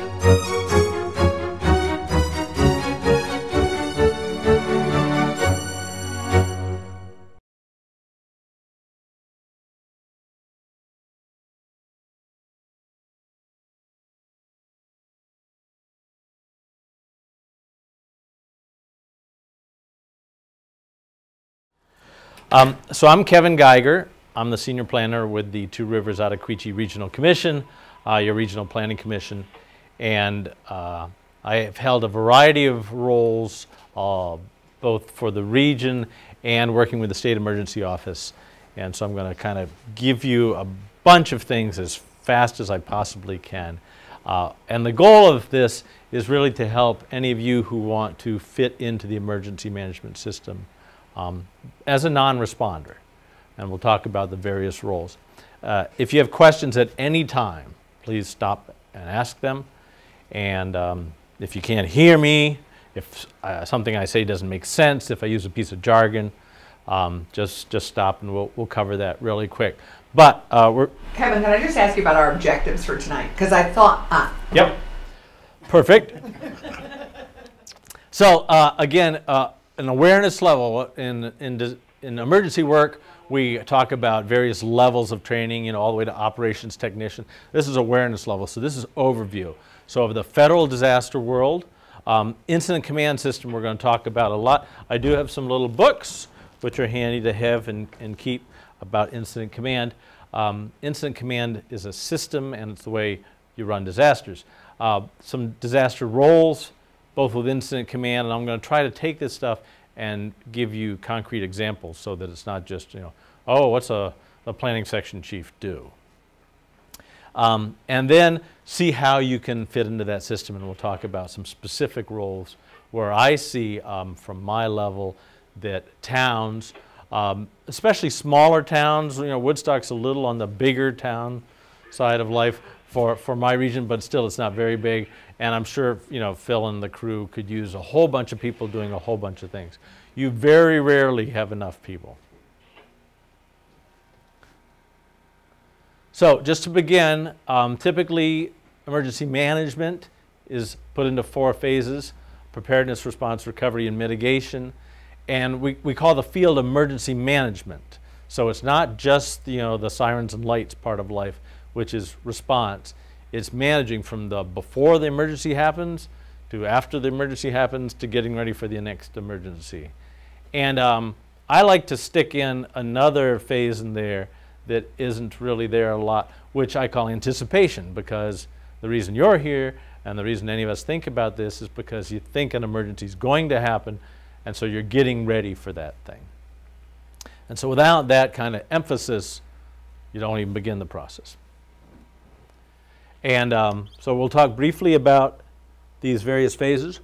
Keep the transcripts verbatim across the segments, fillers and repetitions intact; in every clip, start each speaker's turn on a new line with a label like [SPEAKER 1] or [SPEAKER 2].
[SPEAKER 1] Um, so I'm Kevin Geiger. I'm the senior planner with the Two Rivers Ottauquechee Regional Commission, uh, your regional planning commission, and uh, I have held a variety of roles, uh, both for the region and working with the State Emergency Office. And so I'm going to kind of give you a bunch of things as fast as I possibly can. Uh, and the goal of this is really to help any of you who want to fit into the emergency management system Um, as a non-responder, and we'll talk about the various roles. Uh, if you have questions at any time, please stop and ask them. And um, if you can't hear me, if uh, something I say doesn't make sense, if I use a piece of jargon, um, just just stop and we'll we'll cover that really quick. But uh, we're
[SPEAKER 2] Kevin, can I just ask you about our objectives for tonight? Because I thought. Uh,
[SPEAKER 1] yep. Perfect. So uh, again. Uh, An awareness level in, in, in emergency work, we talk about various levels of training, you know, all the way to operations technician. This is awareness level, so this is overview. So of the federal disaster world, um, incident command system we're going to talk about a lot. I do have some little books which are handy to have and, and keep about incident command. Um, incident command is a system and it's the way you run disasters. Uh, some disaster roles, both with incident command, and I'm going to try to take this stuff and give you concrete examples so that it's not just, you know, oh, what's a, a planning section chief do? Um, and then see how you can fit into that system, and we'll talk about some specific roles where I see um, from my level that towns, um, especially smaller towns, you know, Woodstock's a little on the bigger town side of life for, for my region, but still it's not very big. And I'm sure, you know, Phil and the crew could use a whole bunch of people doing a whole bunch of things. You very rarely have enough people. So just to begin, um, typically emergency management is put into four phases: preparedness, response, recovery, and mitigation. And we, we call the field emergency management. So it's not just, you know, the sirens and lights part of life, which is response. It's managing from the before the emergency happens to after the emergency happens to getting ready for the next emergency. And um, I like to stick in another phase in there that isn't really there a lot, which I call anticipation, because the reason you're here and the reason any of us think about this is because you think an emergency is going to happen, and so you're getting ready for that thing. And so without that kind of emphasis, you don't even begin the process. And um, so we'll talk briefly about these various phases.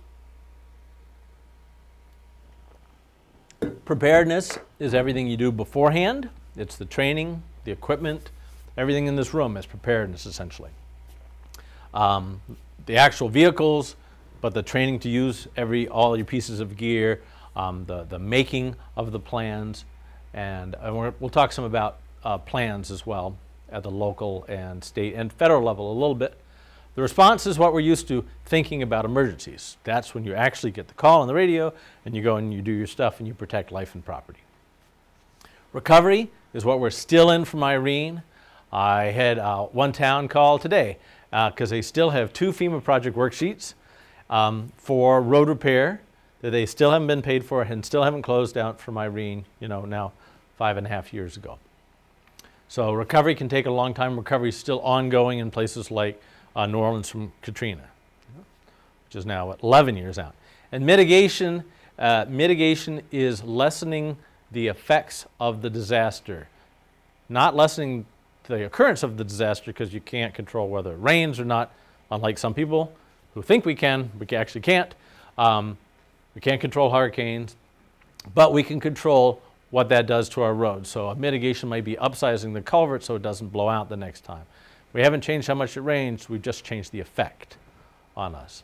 [SPEAKER 1] Preparedness is everything you do beforehand. It's the training, the equipment, everything in this room is preparedness essentially. Um, the actual vehicles, but the training to use every, all your pieces of gear, um, the, the making of the plans, and, and we're, we'll talk some about uh, plans as well at the local and state and federal level a little bit. The response is what we're used to thinking about emergencies. That's when you actually get the call on the radio and you go and you do your stuff and you protect life and property. Recovery is what we're still in from Irene. I had uh, one town call today because uh, they still have two FEMA project worksheets um, for road repair that they still haven't been paid for and still haven't closed out from Irene, you know, now five and a half years ago. So recovery can take a long time. Recovery is still ongoing in places like uh, New Orleans from Katrina, which is now what, eleven years out. And mitigation, uh, mitigation is lessening the effects of the disaster, not lessening the occurrence of the disaster because you can't control whether it rains or not, unlike some people who think we can, we actually can't. Um, we can't control hurricanes, but we can control what that does to our roads. So a mitigation might be upsizing the culvert so it doesn't blow out the next time. We haven't changed how much it rains, we've just changed the effect on us.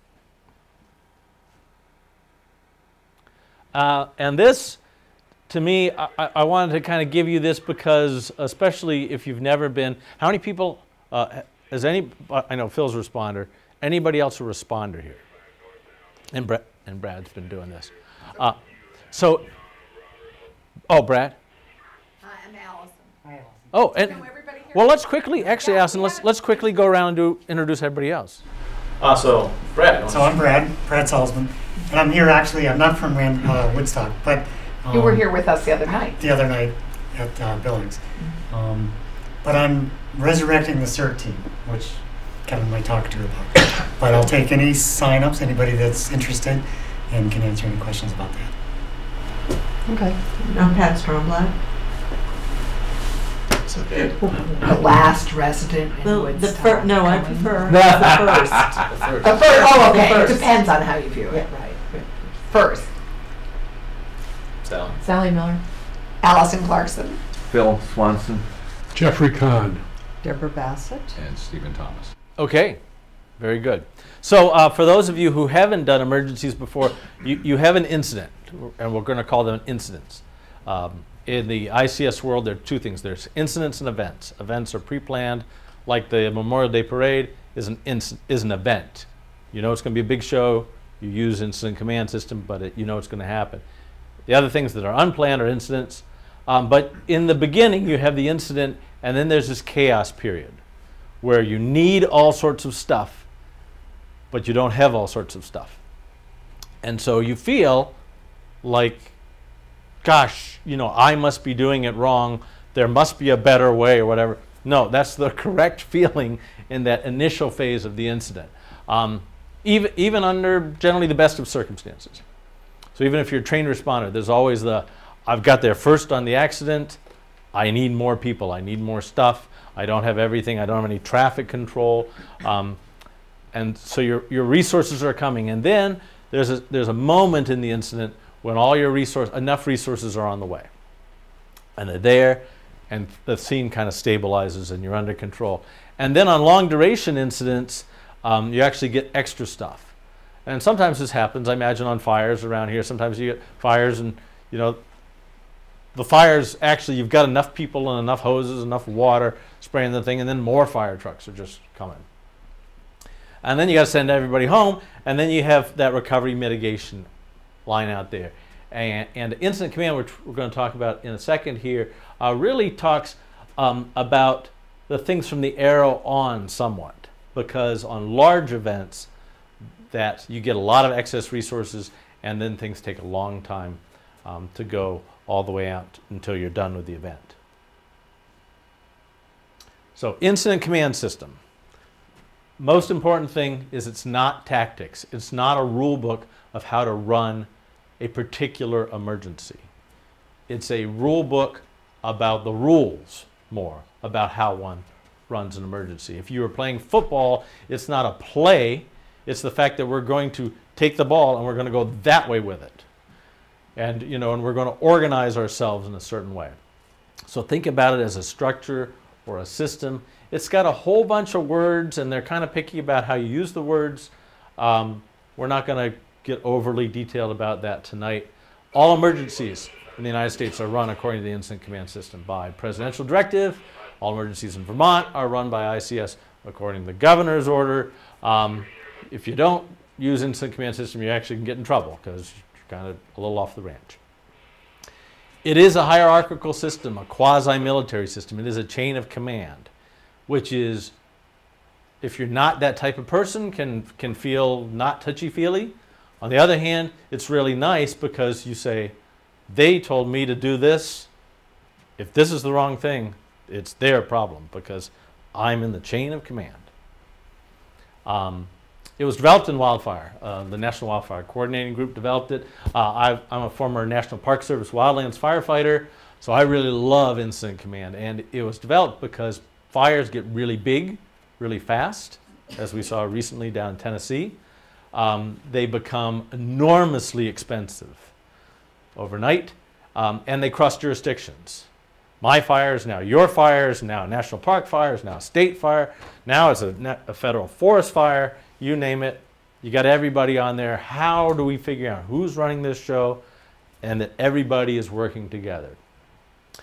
[SPEAKER 1] Uh, and this, to me, I, I wanted to kind of give you this because, especially if you've never been, how many people, uh, has any, I know Phil's a responder, anybody else a responder here? And Brad, and Brad's been doing this. Uh, so, oh, Brad.
[SPEAKER 2] Hi, I'm Allison.
[SPEAKER 3] Hi, Allison.
[SPEAKER 1] Oh, and
[SPEAKER 2] Know everybody here?
[SPEAKER 1] well, let's quickly, actually, Allison, let's let's quickly go around and do, introduce everybody else. Uh, so, Brad.
[SPEAKER 3] So I'm Brad, Brad Salzman, and I'm here actually, I'm not from Rand, uh, Woodstock, but um,
[SPEAKER 2] You were here with us the other night.
[SPEAKER 3] the other night at uh, Billings. Um, but I'm resurrecting the CERT team, which Kevin might talk to you about. But I'll take any sign-ups, anybody that's interested, and can answer any questions about that.
[SPEAKER 2] Okay.
[SPEAKER 4] I'm Pat Stormblatt.
[SPEAKER 3] It's okay.
[SPEAKER 2] The last resident in
[SPEAKER 4] The, the
[SPEAKER 2] Woodstock.
[SPEAKER 4] fir- no, I
[SPEAKER 2] coming.
[SPEAKER 4] prefer the first.
[SPEAKER 2] The first, oh, okay.
[SPEAKER 4] The
[SPEAKER 2] It
[SPEAKER 4] first.
[SPEAKER 2] depends on how you view it.
[SPEAKER 4] Yeah.
[SPEAKER 2] Right. First,
[SPEAKER 1] Sally.
[SPEAKER 2] Sally Miller. Allison Clarkson.
[SPEAKER 5] Phil Swanson.
[SPEAKER 6] Jeffrey Kahn.
[SPEAKER 4] Deborah Bassett.
[SPEAKER 5] And Stephen Thomas.
[SPEAKER 1] Okay, very good. So uh, for those of you who haven't done emergencies before, you, you have an incident, and we're going to call them incidents. Um, in the I C S world, there are two things. There's incidents and events. Events are pre-planned, like the Memorial Day Parade is an, inc- is an event. You know it's going to be a big show. You use incident command system, but it, you know it's going to happen. The other things that are unplanned are incidents. Um, but in the beginning, you have the incident, and then there's this chaos period where you need all sorts of stuff, but you don't have all sorts of stuff. And so you feel like, gosh, you know, I must be doing it wrong. There must be a better way or whatever. No, that's the correct feeling in that initial phase of the incident, um, even, even under generally the best of circumstances. So even if you're a trained responder, there's always the, I've got there first on the accident, I need more people, I need more stuff, I don't have everything, I don't have any traffic control. Um, and so your, your resources are coming. And then there's a, there's a moment in the incident when all your resource, enough resources are on the way. And they're there, and the scene kind of stabilizes and you're under control. And then on long duration incidents, um, you actually get extra stuff. And sometimes this happens, I imagine, on fires around here. Sometimes you get fires and, you know, the fires, actually, you've got enough people and enough hoses, enough water spraying the thing, and then more fire trucks are just coming. And then you got to send everybody home, and then you have that recovery mitigation line out there. And, and incident command, which we're going to talk about in a second here, uh, really talks um, about the things from the arrow on somewhat, because on large events, that you get a lot of excess resources, and then things take a long time um, to go all the way out until you're done with the event. So incident command system. Most important thing is it's not tactics. It's not a rule book of how to run a particular emergency. It's a rule book about the rules more, about how one runs an emergency. If you were playing football, it's not a play. It's the fact that we're going to take the ball and we're going to go that way with it. And, you know, and we're going to organize ourselves in a certain way. So think about it as a structure or a system. It's got a whole bunch of words, and they're kind of picky about how you use the words. Um, we're not going to get overly detailed about that tonight. All emergencies in the United States are run according to the Incident Command System by presidential directive. All emergencies in Vermont are run by I C S according to the governor's order. Um, if you don't use Incident Command System, you actually can get in trouble because you're kind of a little off the ranch. It is a hierarchical system, a quasi-military system. It is a chain of command, which is, if you're not that type of person, can, can feel not touchy-feely. On the other hand, it's really nice because you say, they told me to do this. If this is the wrong thing, it's their problem because I'm in the chain of command. Um, it was developed in wildfire. Uh, the National Wildfire Coordinating Group developed it. Uh, I've, I'm a former National Park Service wildlands firefighter, so I really love incident command. And it was developed because fires get really big, really fast, as we saw recently down in Tennessee. Um, they become enormously expensive overnight, um, and they cross jurisdictions. My fires, now your fires, now national park fires, now state fire, now it's a, a federal forest fire, you name it. You got everybody on there. How do we figure out who's running this show and that everybody is working together?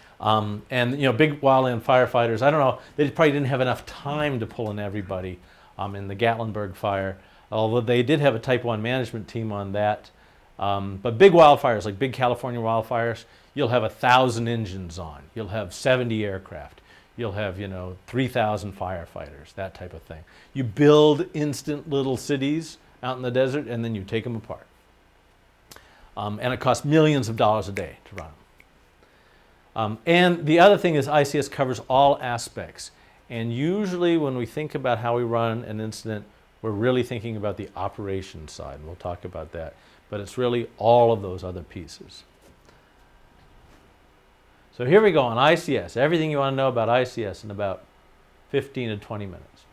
[SPEAKER 1] Um, and, you know, big wildland firefighters, I don't know, they probably didn't have enough time to pull in everybody um, in the Gatlinburg fire. Although they did have a type one management team on that. Um, but big wildfires, like big California wildfires, you'll have a thousand engines on. You'll have seventy aircraft. You'll have, you know, three thousand firefighters, that type of thing. You build instant little cities out in the desert, and then you take them apart. Um, and it costs millions of dollars a day to run them. Um, and the other thing is I C S covers all aspects. And usually when we think about how we run an incident, we're really thinking about the operations side, and we'll talk about that. But it's really all of those other pieces. So here we go on I C S. Everything you want to know about I C S in about fifteen to twenty minutes.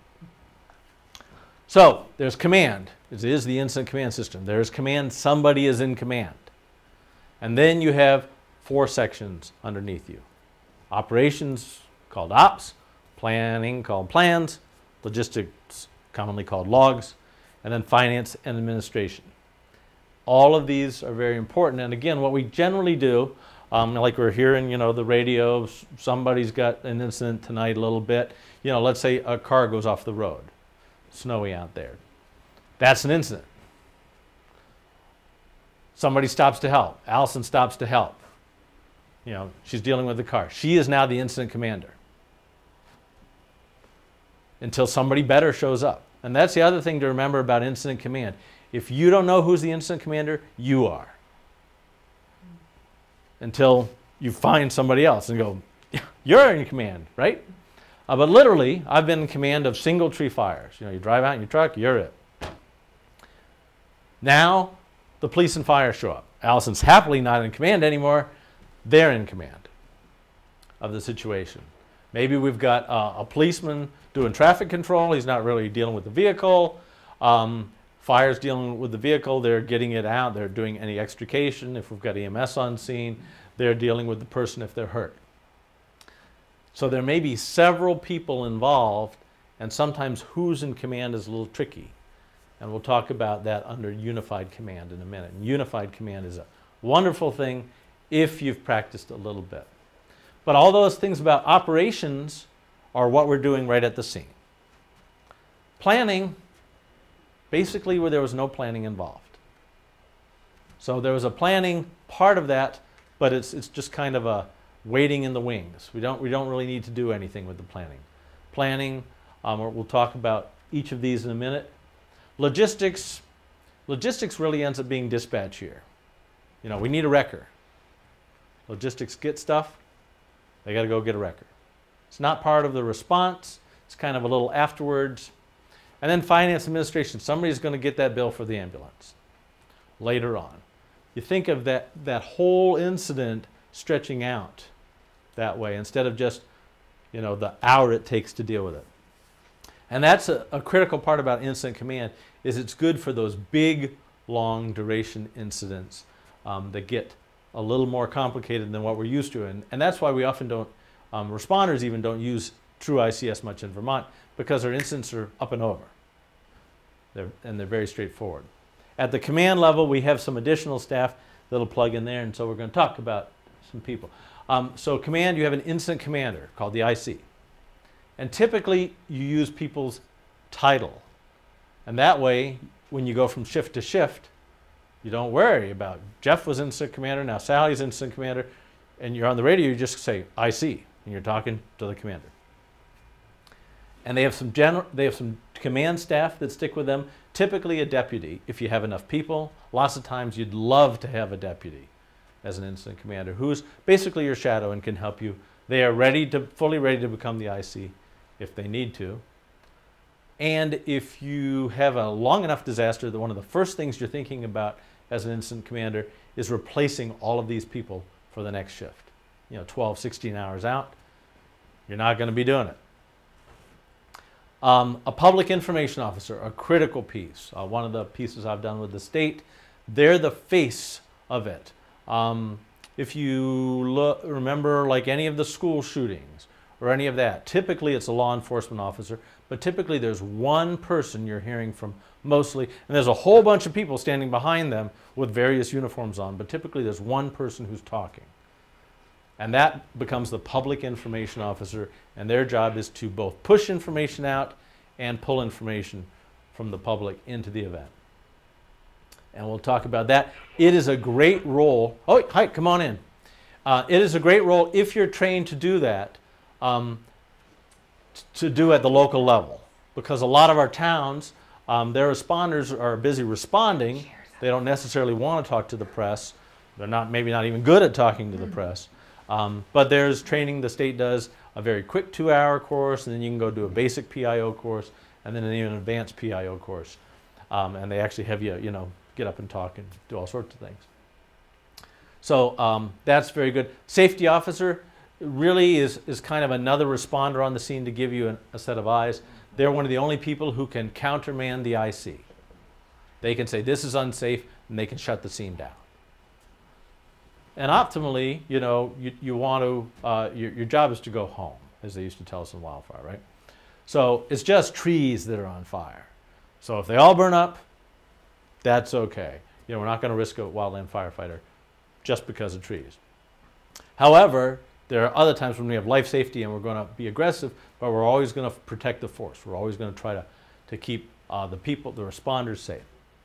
[SPEAKER 1] So there's command. It is the incident command system. There's command. Somebody is in command. And then you have four sections underneath you. Operations, called ops. Planning, called plans. Logistics, commonly called logs. And then finance and administration. All of these are very important. And again, what we generally do, um, like we're hearing, you know, the radio, somebody's got an incident tonight a little bit. You know, let's say a car goes off the road. Snowy out there. That's an incident. Somebody stops to help. Allison stops to help. You know, she's dealing with the car. She is now the incident commander. Until somebody better shows up. And that's the other thing to remember about incident command. If you don't know who's the incident commander, you are. Until you find somebody else and go, you're in command, right? Uh, but literally, I've been in command of single tree fires. You know, you drive out in your truck, you're it. Now, the police and fire show up. Allison's happily not in command anymore. They're in command of the situation. Maybe we've got uh, a policeman doing traffic control. He's not really dealing with the vehicle. Um, fire's dealing with the vehicle. They're getting it out. They're doing any extrication. If we've got E M S on scene, they're dealing with the person if they're hurt. So there may be several people involved, and sometimes who's in command is a little tricky. And we'll talk about that under unified command in a minute. And unified command is a wonderful thing if you've practiced a little bit. But all those things about operations are what we're doing right at the scene. Planning, basically where there was no planning involved. So there was a planning part of that, but it's, it's just kind of a waiting in the wings. We don't, we don't really need to do anything with the planning. Planning, um, we'll talk about each of these in a minute. Logistics, logistics really ends up being dispatch here. You know, we need a wrecker. Logistics get stuff, they got to go get a wrecker. It's not part of the response. It's kind of a little afterwards. And then finance administration. Somebody's going to get that bill for the ambulance later on. You think of that, that whole incident stretching out that way instead of just, you know, the hour it takes to deal with it. And that's a, a critical part about incident command is it's good for those big, long duration incidents um, that get a little more complicated than what we're used to. And, and that's why we often don't, um, responders even don't use true I C S much in Vermont because our incidents are up and over. They're, and they're very straightforward. At the command level, we have some additional staff that'll plug in there, and so we're going to talk about some people. Um, so command, you have an incident commander called the I C. And typically, you use people's title. And that way, when you go from shift to shift, you don't worry about Jeff was incident commander, now Sally's incident commander, and you're on the radio, you just say I C, and you're talking to the commander. And they have some general, they have some command staff that stick with them, typically a deputy if you have enough people. Lots of times you'd love to have a deputy as an incident commander who's basically your shadow and can help you. They are ready to, fully ready to become the I C if they need to. And if you have a long enough disaster that one of the first things you're thinking about as an incident commander is replacing all of these people for the next shift. You know, twelve, sixteen hours out, you're not going to be doing it. Um, a public information officer, a critical piece. Uh, one of the pieces I've done with the state, they're the face of it. Um, if you look, remember like any of the school shootings or any of that, typically it's a law enforcement officer, but typically there's one person you're hearing from mostly, and there's a whole bunch of people standing behind them with various uniforms on, but typically there's one person who's talking. And that becomes the public information officer, and their job is to both push information out and pull information from the public into the event. And we'll talk about that. It is a great role. Oh, hi, come on in. Uh, it is a great role if you're trained to do that, um, t- to do at the local level. Because a lot of our towns, um, their responders are busy responding. They don't necessarily want to talk to the press. They're not, maybe not even good at talking to the press. Um, but there's training the state does, a very quick two-hour course, and then you can go do a basic P I O course, and then an even advanced P I O course. Um, and they actually have you, you know, get up and talk and do all sorts of things. So um, that's very good. Safety officer really is, is kind of another responder on the scene to give you an, a set of eyes. They're one of the only people who can countermand the I C. They can say this is unsafe, and they can shut the scene down. And optimally, you know, you, you want to, uh, your, your job is to go home, as they used to tell us in wildfire, right? So it's just trees that are on fire. So if they all burn up, that's okay. You know, we're not going to risk a wildland firefighter just because of trees. However, there are other times when we have life safety and we're going to be aggressive, but we're always going to protect the force. We're always going to try to, to keep uh, the people, the responders safe.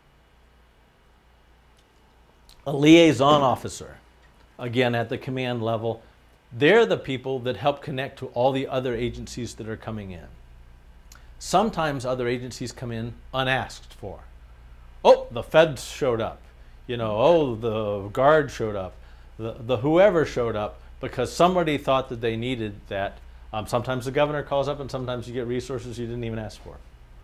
[SPEAKER 1] A liaison officer, again at the command level, they're the people that help connect to all the other agencies that are coming in. Sometimes other agencies come in unasked for. Oh, the feds showed up. You know, oh, the guard showed up. The, the whoever showed up because somebody thought that they needed that. Um, sometimes the governor calls up and sometimes you get resources you didn't even ask for.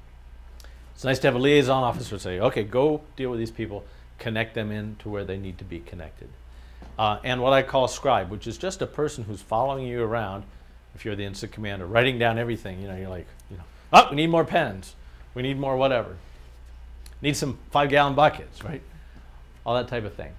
[SPEAKER 1] It's nice to have a liaison officer say, okay, go deal with these people, connect them in to where they need to be connected. Uh, and what I call a scribe, which is just a person who's following you around, if you're the incident commander, writing down everything. You know, you're like, you know, oh, we need more pens. We need more whatever. Need some five-gallon buckets, right? All that type of thing.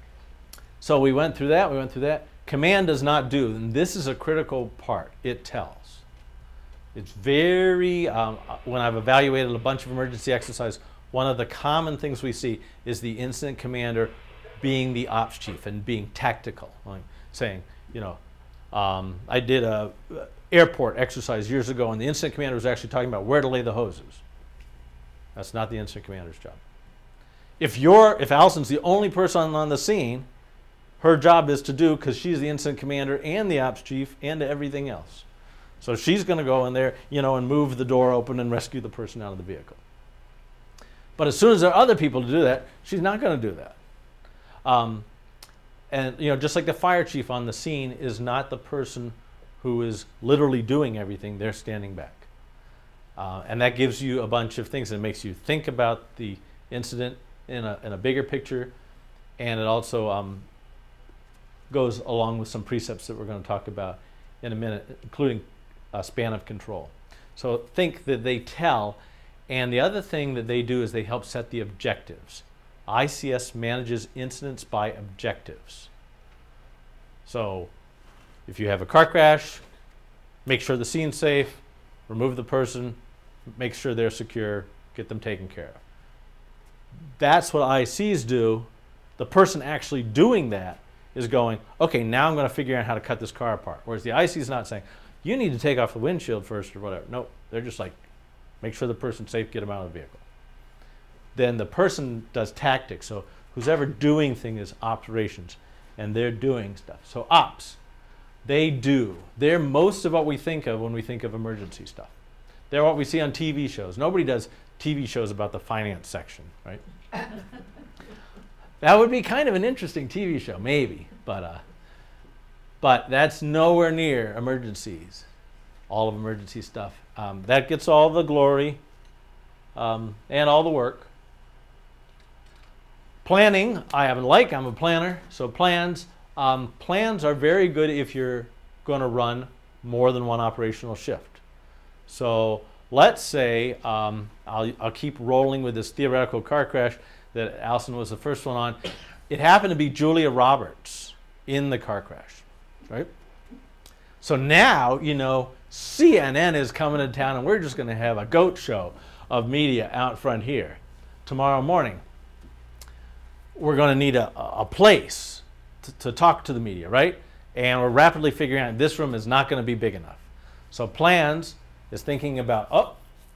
[SPEAKER 1] So we went through that, we went through that. Command does not do, and this is a critical part. It tells. It's very, um, when I've evaluated a bunch of emergency exercises, one of the common things we see is the incident commander being the ops chief and being tactical, like saying, you know, um, I did a uh, airport exercise years ago, and the incident commander was actually talking about where to lay the hoses. That's not the incident commander's job. If you're, if Allison's the only person on the scene, her job is to do, because she's the incident commander and the ops chief and everything else. So she's going to go in there, you know, and move the door open and rescue the person out of the vehicle. But as soon as there are other people to do that, she's not going to do that. Um, and, you know, just like the fire chief on the scene is not the person who is literally doing everything, they're standing back. Uh, and that gives you a bunch of things. It makes you think about the incident in a, in a bigger picture, and it also um, goes along with some precepts that we're going to talk about in a minute, including a span of control. So think that they tell, and the other thing that they do is they help set the objectives. I C S manages incidents by objectives. So if you have a car crash, make sure the scene's safe, remove the person, make sure they're secure, get them taken care of. That's what I Cs do. The person actually doing that is going, okay, now I'm going to figure out how to cut this car apart. Whereas the I C is not saying, you need to take off the windshield first or whatever. No, they're just like, make sure the person's safe, get them out of the vehicle. Then the person does tactics. So who's ever doing thing is operations, and they're doing stuff. So ops, they do. They're most of what we think of when we think of emergency stuff. They're what we see on T V shows. Nobody does T V shows about the finance section, right? That would be kind of an interesting T V show, maybe, but uh, but that's nowhere near emergencies. All of emergency stuff. Um, that gets all the glory um, and all the work. Planning, I happen to like, I'm a planner, so plans. Um, plans are very good if you're going to run more than one operational shift. So let's say, um, I'll, I'll keep rolling with this theoretical car crash that Allison was the first one on. It happened to be Julia Roberts in the car crash, right? So now, you know, C N N is coming to town and we're just going to have a goat show of media out front here tomorrow morning. We're going to need a, a place to, to talk to the media, right? And we're rapidly figuring out this room is not going to be big enough. So plans is thinking about, oh,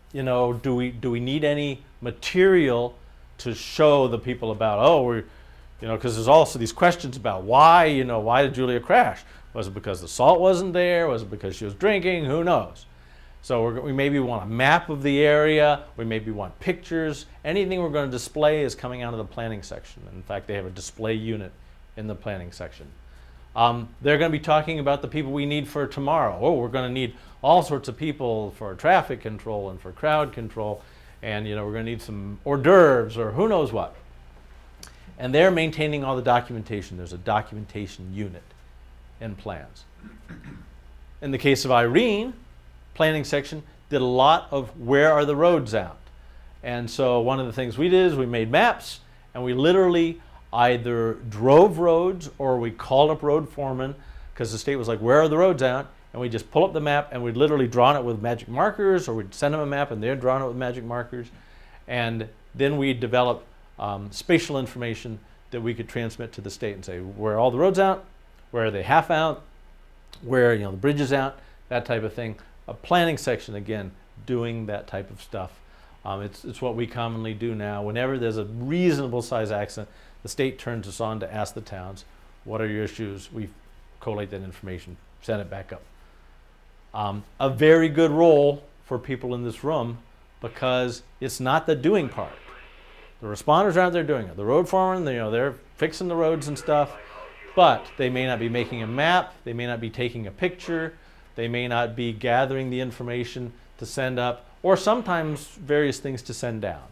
[SPEAKER 1] you know, do we do we need any material to show the people about, oh, we're, you know, because there's also these questions about why, you know, why did Julia crash? Was it because the salt wasn't there? Was it because she was drinking? Who knows? So we're, we maybe want a map of the area. We maybe want pictures. Anything we're going to display is coming out of the planning section. In fact, they have a display unit in the planning section. Um, they're going to be talking about the people we need for tomorrow. Oh, we're going to need all sorts of people for traffic control and for crowd control. And, you know, we're going to need some hors d'oeuvres or who knows what. And they're maintaining all the documentation. There's a documentation unit in plans. In the case of Irene, planning section did a lot of where are the roads out. And so one of the things we did is we made maps, and we literally either drove roads or we called up road foremen because the state was like, where are the roads out? And we just pull up the map and we'd literally drawn it with magic markers, or we'd send them a map and they're drawing it with magic markers. And then we develop um, spatial information that we could transmit to the state and say, where are all the roads out? Where are they half out? Where, you know, the bridge is out? That type of thing. A planning section, again, doing that type of stuff. Um, it's, it's what we commonly do now. Whenever there's a reasonable size accident, the state turns us on to ask the towns, what are your issues? We collate that information, send it back up. Um, a very good role for people in this room, because it's not the doing part. The responders aren't there doing it. The road foreman, they, you know, they're fixing the roads and stuff, but they may not be making a map, they may not be taking a picture, they may not be gathering the information to send up, or sometimes various things to send down.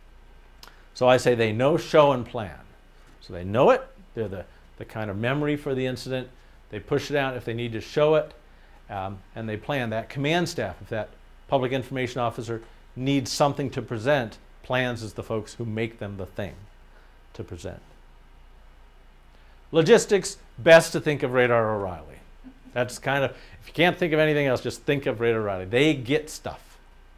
[SPEAKER 1] So I say they know, show, and plan. So they know it, they're the, the kind of memory for the incident, they push it out if they need to show it, um, and they plan. That command staff, if that public information officer needs something to present, plans is the folks who make them the thing to present. Logistics, best to think of Radar O'Reilly. That's kind of, if you can't think of anything else, just think of Radar O'Reilly. They get stuff.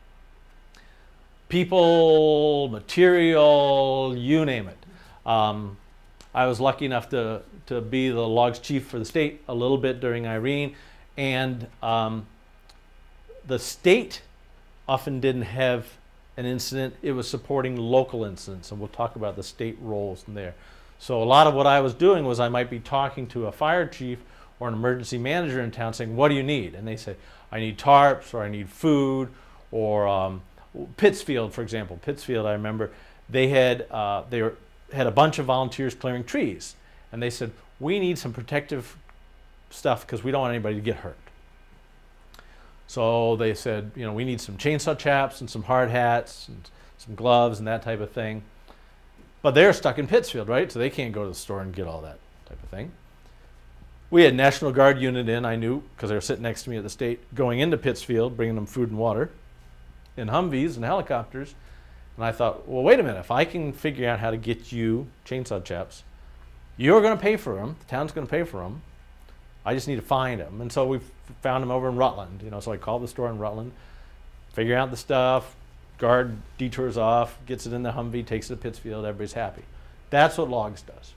[SPEAKER 1] People, material, you name it. Um, I was lucky enough to, to be the logs chief for the state a little bit during Irene, and um, the state often didn't have an incident. It was supporting local incidents, and we'll talk about the state roles in there. So a lot of what I was doing was I might be talking to a fire chief or an emergency manager in town saying, what do you need? And they say, I need tarps, or I need food, or um, Pittsfield, for example. Pittsfield, I remember, they had, uh, they were, had a bunch of volunteers clearing trees. And they said, we need some protective stuff because we don't want anybody to get hurt. So they said, you know, we need some chainsaw chaps and some hard hats and some gloves and that type of thing. But they're stuck in Pittsfield, right? So they can't go to the store and get all that type of thing. We had National Guard unit in, I knew, because they were sitting next to me at the state, going into Pittsfield, bringing them food and water in Humvees and helicopters. And I thought, well, wait a minute. If I can figure out how to get you chainsaw chaps, you're going to pay for them. The town's going to pay for them. I just need to find them. And so we found them over in Rutland. You know, so I called the store in Rutland, figure out the stuff, guard detours off, gets it in the Humvee, takes it to Pittsfield, everybody's happy. That's what logs does.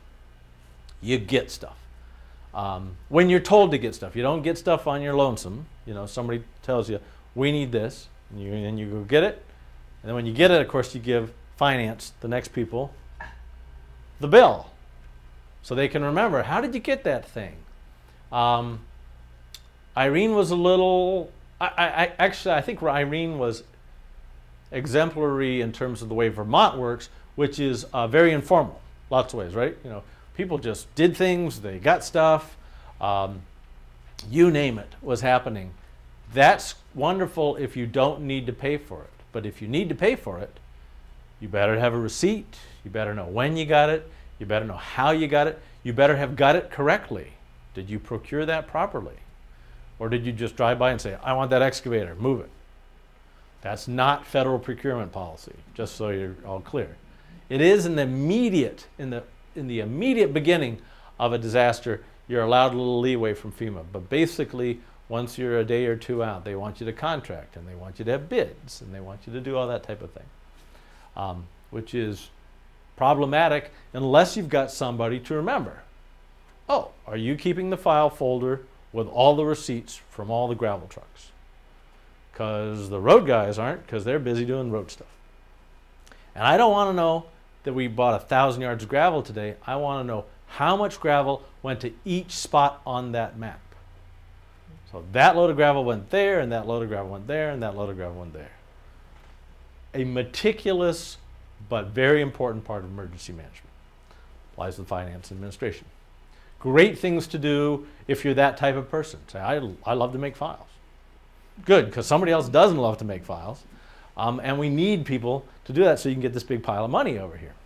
[SPEAKER 1] You get stuff. Um, when you're told to get stuff, you don't get stuff on your lonesome. You know, somebody tells you, we need this, and you, and you go get it. And then when you get it, of course, you give finance, the next people, the bill. So they can remember, how did you get that thing? Um, Irene was a little, I, I, I actually, I think Irene was exemplary in terms of the way Vermont works, which is uh, very informal, lots of ways, right? You know, people just did things, they got stuff, um, you name it was happening. That's wonderful if you don't need to pay for it. But if you need to pay for it, you better have a receipt, you better know when you got it, you better know how you got it, you better have got it correctly. Did you procure that properly? Or did you just drive by and say, I want that excavator, move it? That's not federal procurement policy, just so you're all clear. It is in the immediate, in the, in the immediate beginning of a disaster, you're allowed a little leeway from FEMA. But basically, once you're a day or two out, they want you to contract, and they want you to have bids, and they want you to do all that type of thing, um, which is problematic unless you've got somebody to remember. Oh, are you keeping the file folder with all the receipts from all the gravel trucks? because the road guys aren't, because they're busy doing road stuff. And I don't want to know that we bought a thousand yards of gravel today. I want to know how much gravel went to each spot on that map. So that load of gravel went there, and that load of gravel went there, and that load of gravel went there. A meticulous but very important part of emergency management. Applies to the finance administration. Great things to do if you're that type of person. Say, I, I love to make files. Good, because somebody else doesn't love to make files. Um, and we need people to do that so you can get this big pile of money over here.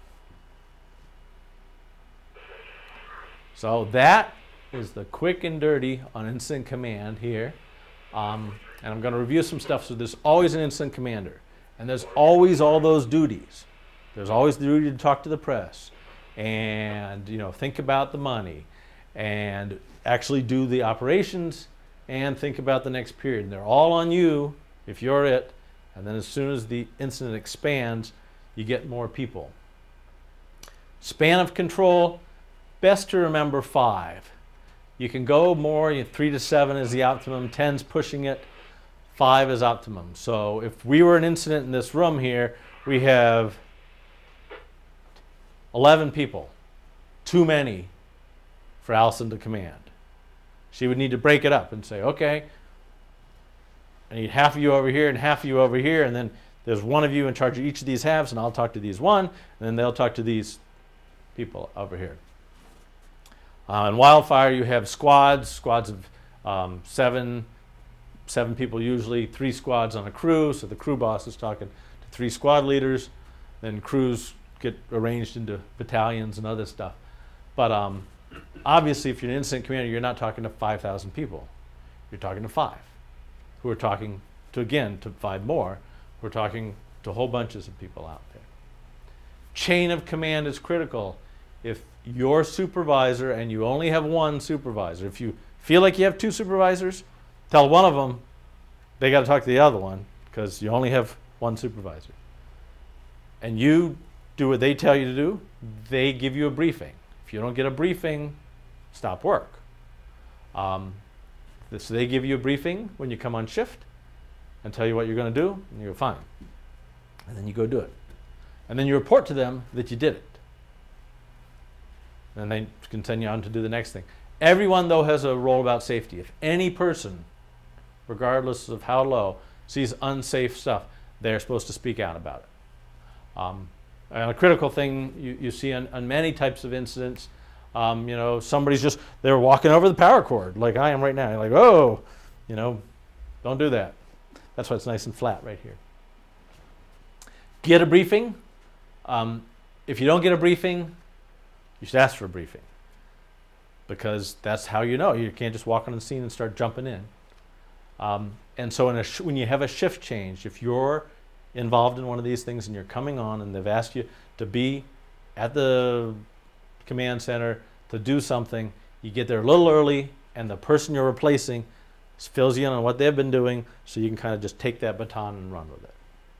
[SPEAKER 1] So that is the quick and dirty on incident command here. Um, and I'm going to review some stuff. So there's always an incident commander. And there's always all those duties. There's always the duty to talk to the press. And, you know, think about the money. And actually do the operations. And think about the next period. And they're all on you if you're it. And then as soon as the incident expands, you get more people. Span of control, best to remember five. You can go more, you know, three to seven is the optimum, ten's pushing it, five is optimum. So if we were an incident in this room here, we have eleven people, too many for Allison to command. She would need to break it up and say, okay, I need half of you over here and half of you over here, and then there's one of you in charge of each of these halves, and I'll talk to these one, and then they'll talk to these people over here. Uh, in wildfire, you have squads, squads of um, seven, seven people usually, three squads on a crew, so the crew boss is talking to three squad leaders, then crews get arranged into battalions and other stuff. But um, obviously, if you're an incident commander, you're not talking to five thousand people. You're talking to five, who are talking to, again, to five more. We're talking to whole bunches of people out there. Chain of command is critical. If your supervisor, and you only have one supervisor, if you feel like you have two supervisors, tell one of them they got to talk to the other one, because you only have one supervisor. And you do what they tell you to do, they give you a briefing. If you don't get a briefing, stop work. Um, so they give you a briefing when you come on shift and tell you what you're going to do, and you're fine. And then you go do it. And then you report to them that you did it. And they continue on to do the next thing. Everyone, though, has a role about safety. If any person, regardless of how low, sees unsafe stuff, they're supposed to speak out about it. Um, and a critical thing you, you see on, on many types of incidents, um, you know, somebody's just, they're walking over the power cord, like I am right now. You're like, oh, you know, don't do that. That's why it's nice and flat right here. Get a briefing. Um, if you don't get a briefing, you should ask for a briefing, because that's how you know. You can't just walk on the scene and start jumping in. Um, and so in a sh when you have a shift change, if you're involved in one of these things and you're coming on and they've asked you to be at the command center to do something, you get there a little early, and the person you're replacing fills you in on what they've been doing, so you can kind of just take that baton and run with it.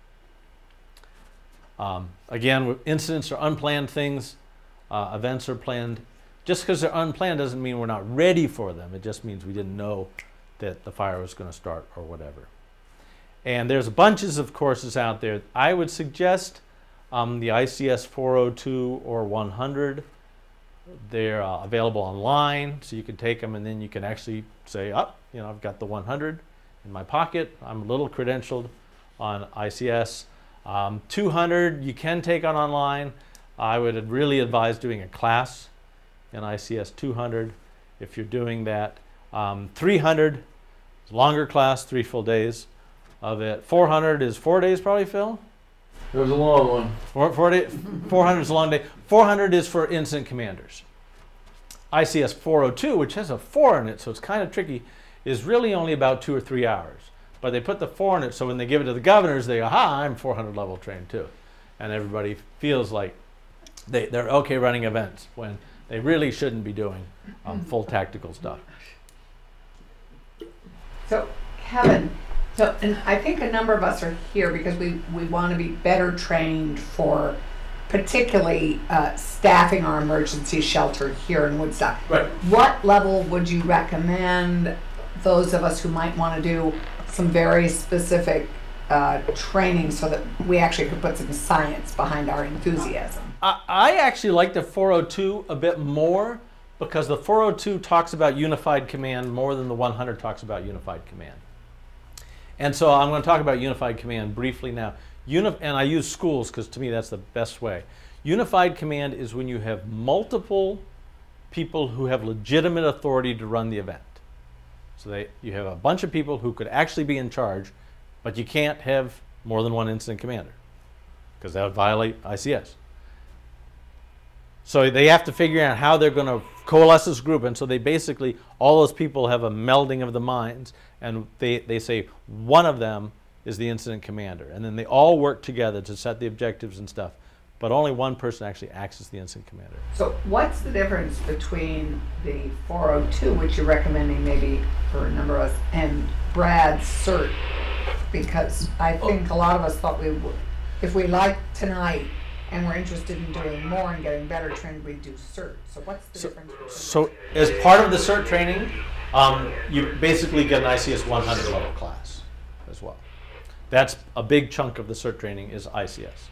[SPEAKER 1] Um, again, incidents are unplanned things. Uh, events are planned. Just because they're unplanned doesn't mean we're not ready for them. It just means we didn't know that the fire was going to start or whatever. And there's bunches of courses out there. I would suggest um, the I C S four oh two or one hundred. They're uh, available online, so you can take them, and then you can actually say, oh, you know, I've got the one hundred in my pocket. I'm a little credentialed on I C S. Um, two hundred you can take on online. I would really advise doing a class in I C S two hundred if you're doing that. Um, three hundred is a longer class, three full days of it. four hundred is four days probably, Phil?
[SPEAKER 5] It was a long one.
[SPEAKER 1] Four, four, day, four hundred is a long day. four hundred is for incident commanders. I C S four oh two, which has a four in it, so it's kind of tricky, is really only about two or three hours. But they put the four in it, so when they give it to the governors, they go, ha, I'm four hundred level trained too. And everybody feels like they, they're okay running events when they really shouldn't be doing um, full tactical stuff.
[SPEAKER 2] So, Kevin, so, and I think a number of us are here because we, we want to be better trained for particularly uh, staffing our emergency shelter here in Woodstock.
[SPEAKER 1] Right.
[SPEAKER 2] What level would you recommend those of us who might want to do some very specific uh, training so that we actually could put some science behind our enthusiasm.
[SPEAKER 1] I, I actually like the four oh two a bit more because the four oh two talks about unified command more than the one hundred talks about unified command. And so I'm going to talk about unified command briefly now. Uni- and I use schools because to me that's the best way. Unified command is when you have multiple people who have legitimate authority to run the event. So they, you have a bunch of people who could actually be in charge, but you can't have more than one incident commander because that would violate I C S. So they have to figure out how they're going to coalesce this group, and so they basically, all those people have a melding of the minds, and they, they say one of them is the incident commander, and then they all work together to set the objectives and stuff, but only one person actually acts as the incident commander.
[SPEAKER 2] So what's the difference between the four oh two, which you're recommending maybe for a number of us, and Brad's cert? Because I think a lot of us thought we would, if we liked tonight and we're interested in doing more and getting better trained, we'd do cert. So what's the
[SPEAKER 1] So,
[SPEAKER 2] difference between
[SPEAKER 1] so as part of the cert training, um, you basically get an I C S one hundred level class as well. That's a big chunk of the cert training is I C S.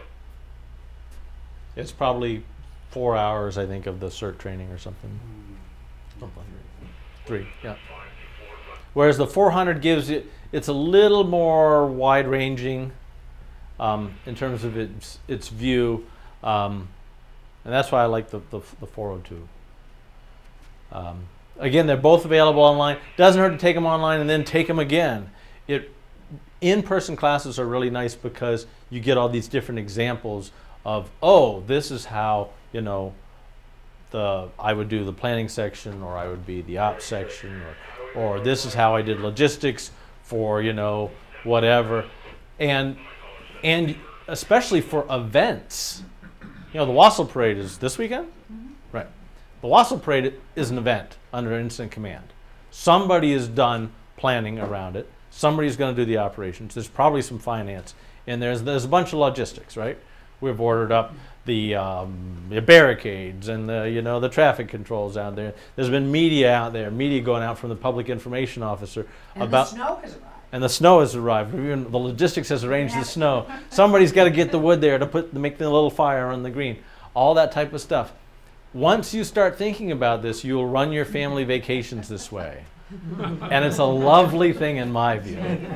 [SPEAKER 1] It's probably four hours, I think, of the cert training or something. Something. Three, yeah. Whereas the four hundred gives it, it's a little more wide-ranging um, in terms of its its view, um, and that's why I like the the, the four oh two. Um, again, they're both available online. Doesn't hurt to take them online and then take them again. It in-person classes are really nice because you get all these different examples of, oh, this is how, you know, the I would do the planning section, or I would be the ops section, or, or this is how I did logistics for, you know, whatever. And, and especially for events. You know, the Wassail Parade is this weekend? Mm-hmm. Right. The Wassail Parade is an event under incident command. Somebody has done planning around it. Somebody's going to do the operations. There's probably some finance. And there's, there's a bunch of logistics, right? We've ordered up the, um, the barricades and the, you know, the traffic controls out there. There's been media out there, media going out from the public information officer
[SPEAKER 2] and
[SPEAKER 1] about.
[SPEAKER 2] The snow has arrived.
[SPEAKER 1] And the snow has arrived. Even the logistics has arranged the snow. Somebody's got to get the wood there to put to make the little fire on the green. All that type of stuff. Once you start thinking about this, you'll run your family vacations this way. And it's a lovely thing in my view.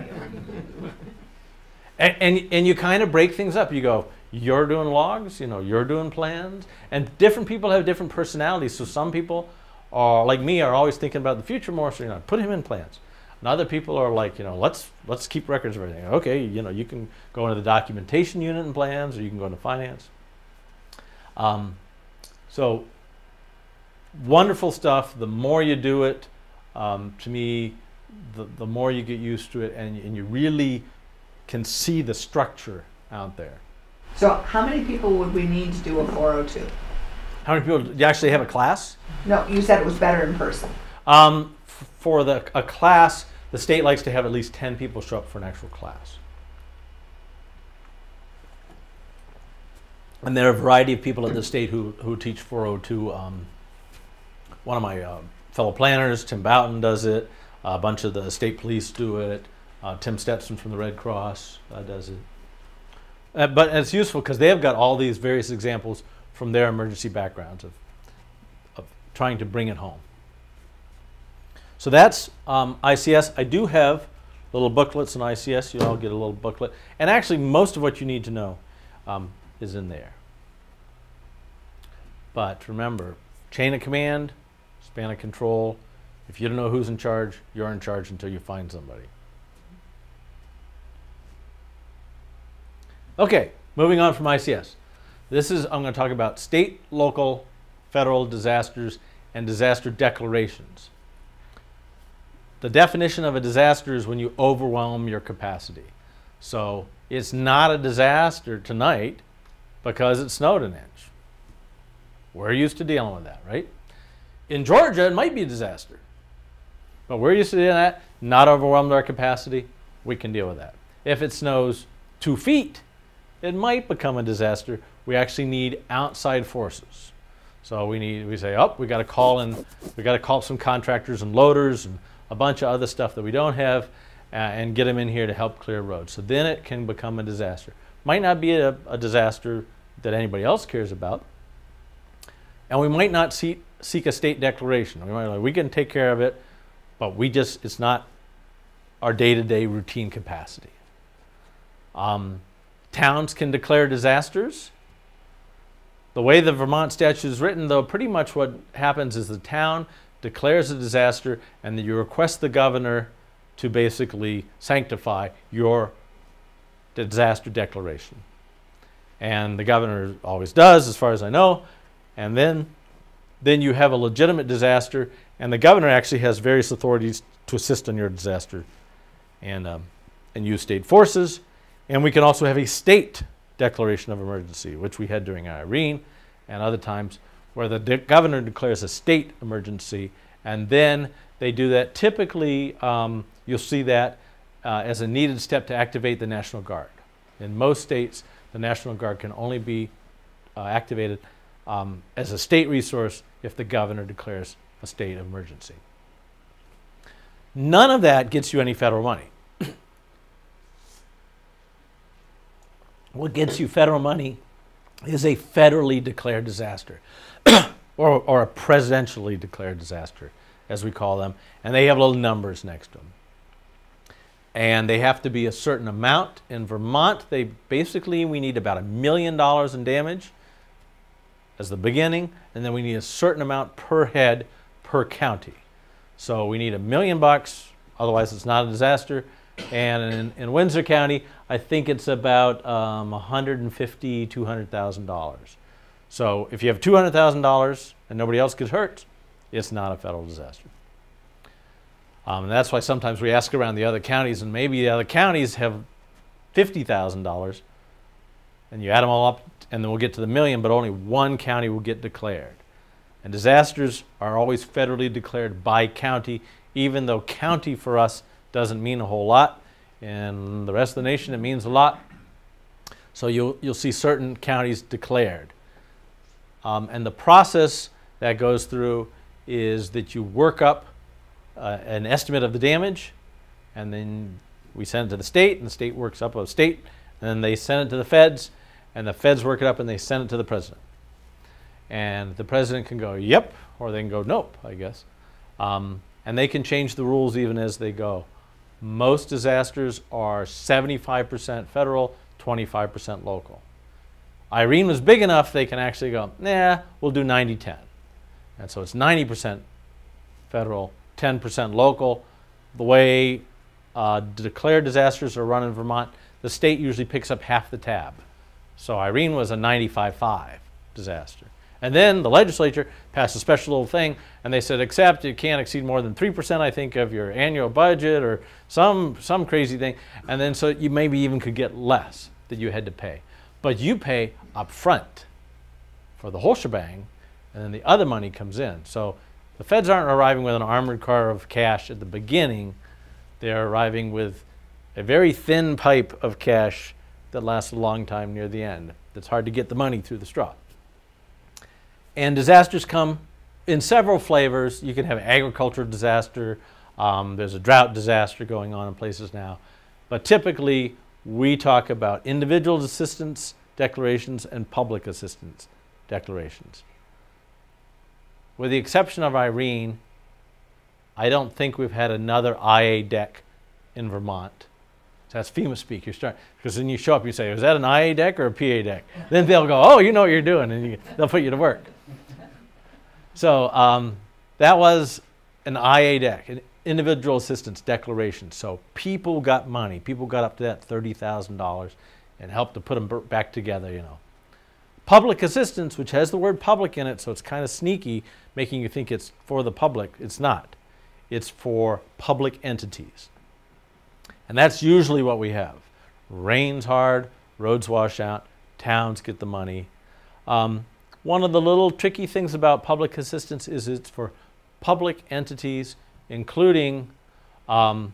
[SPEAKER 1] And, and, and you kind of break things up. You go, you're doing logs, you know, you're doing plans. And different people have different personalities. So some people are, like me, are always thinking about the future more, so, you know, put him in plans. And other people are like, you know, let's let's keep records of everything. Okay, you know, you can go into the documentation unit and plans, or you can go into finance. Um, so wonderful stuff. The more you do it, um, to me, the, the more you get used to it, and, and you really can see the structure out there.
[SPEAKER 2] So how many people would we need to do a four oh two?
[SPEAKER 1] How many people, do you actually have a class?
[SPEAKER 2] No, you said it was better in person.
[SPEAKER 1] Um, f- for the, a class, the state likes to have at least ten people show up for an actual class. And there are a variety of people at the state who, who teach four oh two. Um, one of my uh, fellow planners, Tim Boughton, does it. A bunch of the state police do it. Uh, Tim Stetson from the Red Cross uh, does it. Uh, but it's useful because they have got all these various examples from their emergency backgrounds of, of trying to bring it home. So that's um, I C S. I do have little booklets in I C S. You all get a little booklet. And actually, most of what you need to know um, is in there. But remember, chain of command, span of control. If you don't know who's in charge, you're in charge until you find somebody. Okay, moving on from I C S. This is, I'm going to talk about state, local, federal disasters and disaster declarations. The definition of a disaster is when you overwhelm your capacity. So it's not a disaster tonight because it snowed an inch. We're used to dealing with that, right? In Georgia, it might be a disaster. But we're used to doing that, not overwhelmed our capacity, we can deal with that. If it snows two feet, it might become a disaster. We actually need outside forces. So we need, we say, oh, we got to call in, we got to call some contractors and loaders and a bunch of other stuff that we don't have. uh, and get them in here to help clear roads. So then it can become a disaster. Might not be a, a disaster that anybody else cares about, and we might not see, seek a state declaration. We might like, we can take care of it, but we just, it's not our day-to-day routine capacity. Um, towns can declare disasters. The way the Vermont statute is written, though, pretty much what happens is the town declares a disaster and then you request the governor to basically sanctify your disaster declaration. And the governor always does, as far as I know. And then, then you have a legitimate disaster, and the governor actually has various authorities to assist in your disaster and, um, and use state forces. And we can also have a state declaration of emergency, which we had during Irene and other times, where the de governor declares a state emergency, and then they do that. Typically, um, you'll see that uh, as a needed step to activate the National Guard. In most states, the National Guard can only be uh, activated um, as a state resource if the governor declares a state of emergency. None of that gets you any federal money. What gets you federal money is a federally declared disaster, or, or a presidentially declared disaster, as we call them, and they have little numbers next to them. And they have to be a certain amount. In Vermont, they basically, we need about a million dollars in damage as the beginning, and then we need a certain amount per head per county. So we need a million bucks, otherwise it's not a disaster. And in, in Windsor County, I think it's about um, one hundred fifty thousand dollars, two hundred thousand dollars. So if you have two hundred thousand dollars and nobody else gets hurt, it's not a federal disaster. Um, and that's why sometimes we ask around the other counties, and maybe the other counties have fifty thousand dollars, and you add them all up, and then we'll get to the million, but only one county will get declared. And disasters are always federally declared by county, even though county for us doesn't mean a whole lot. In the rest of the nation, it means a lot. So you'll, you'll see certain counties declared. Um, and the process that goes through is that you work up uh, an estimate of the damage, and then we send it to the state, and the state works up a state, and then they send it to the feds, and the feds work it up, and they send it to the president. And the president can go, yep, or they can go, nope, I guess. Um, and they can change the rules even as they go. Most disasters are seventy-five percent federal, twenty-five percent local. Irene was big enough they can actually go, nah, we'll do ninety ten. And so it's ninety percent federal, ten percent local. The way uh, declared disasters are run in Vermont, the state usually picks up half the tab. So Irene was a ninety-five five disaster. And then the legislature passed a special little thing, and they said, except it can't exceed more than three percent, I think, of your annual budget, or some, some crazy thing. And then so you maybe even could get less that you had to pay. But you pay up front for the whole shebang, and then the other money comes in. So the feds aren't arriving with an armored car of cash at the beginning. They're arriving with a very thin pipe of cash that lasts a long time near the end. It's hard to get the money through the straw. And disasters come in several flavors. You can have agricultural disaster. Um, there's a drought disaster going on in places now. But typically, we talk about individual assistance declarations and public assistance declarations. With the exception of Irene, I don't think we've had another I A D E C in Vermont. So that's FEMA speak. You're starting, because then you show up, you say, is that an I A D E C or a P A D E C? Then they'll go, oh, you know what you're doing, and you, they'll put you to work. So um, that was an I A D E C, an individual assistance declaration. So people got money. People got up to that thirty thousand dollars and helped to put them back together, you know. Public assistance, which has the word public in it, so it's kind of sneaky, making you think it's for the public. It's not. It's for public entities. And that's usually what we have. Rains hard, roads wash out, towns get the money. Um, one of the little tricky things about public assistance is it's for public entities, including um,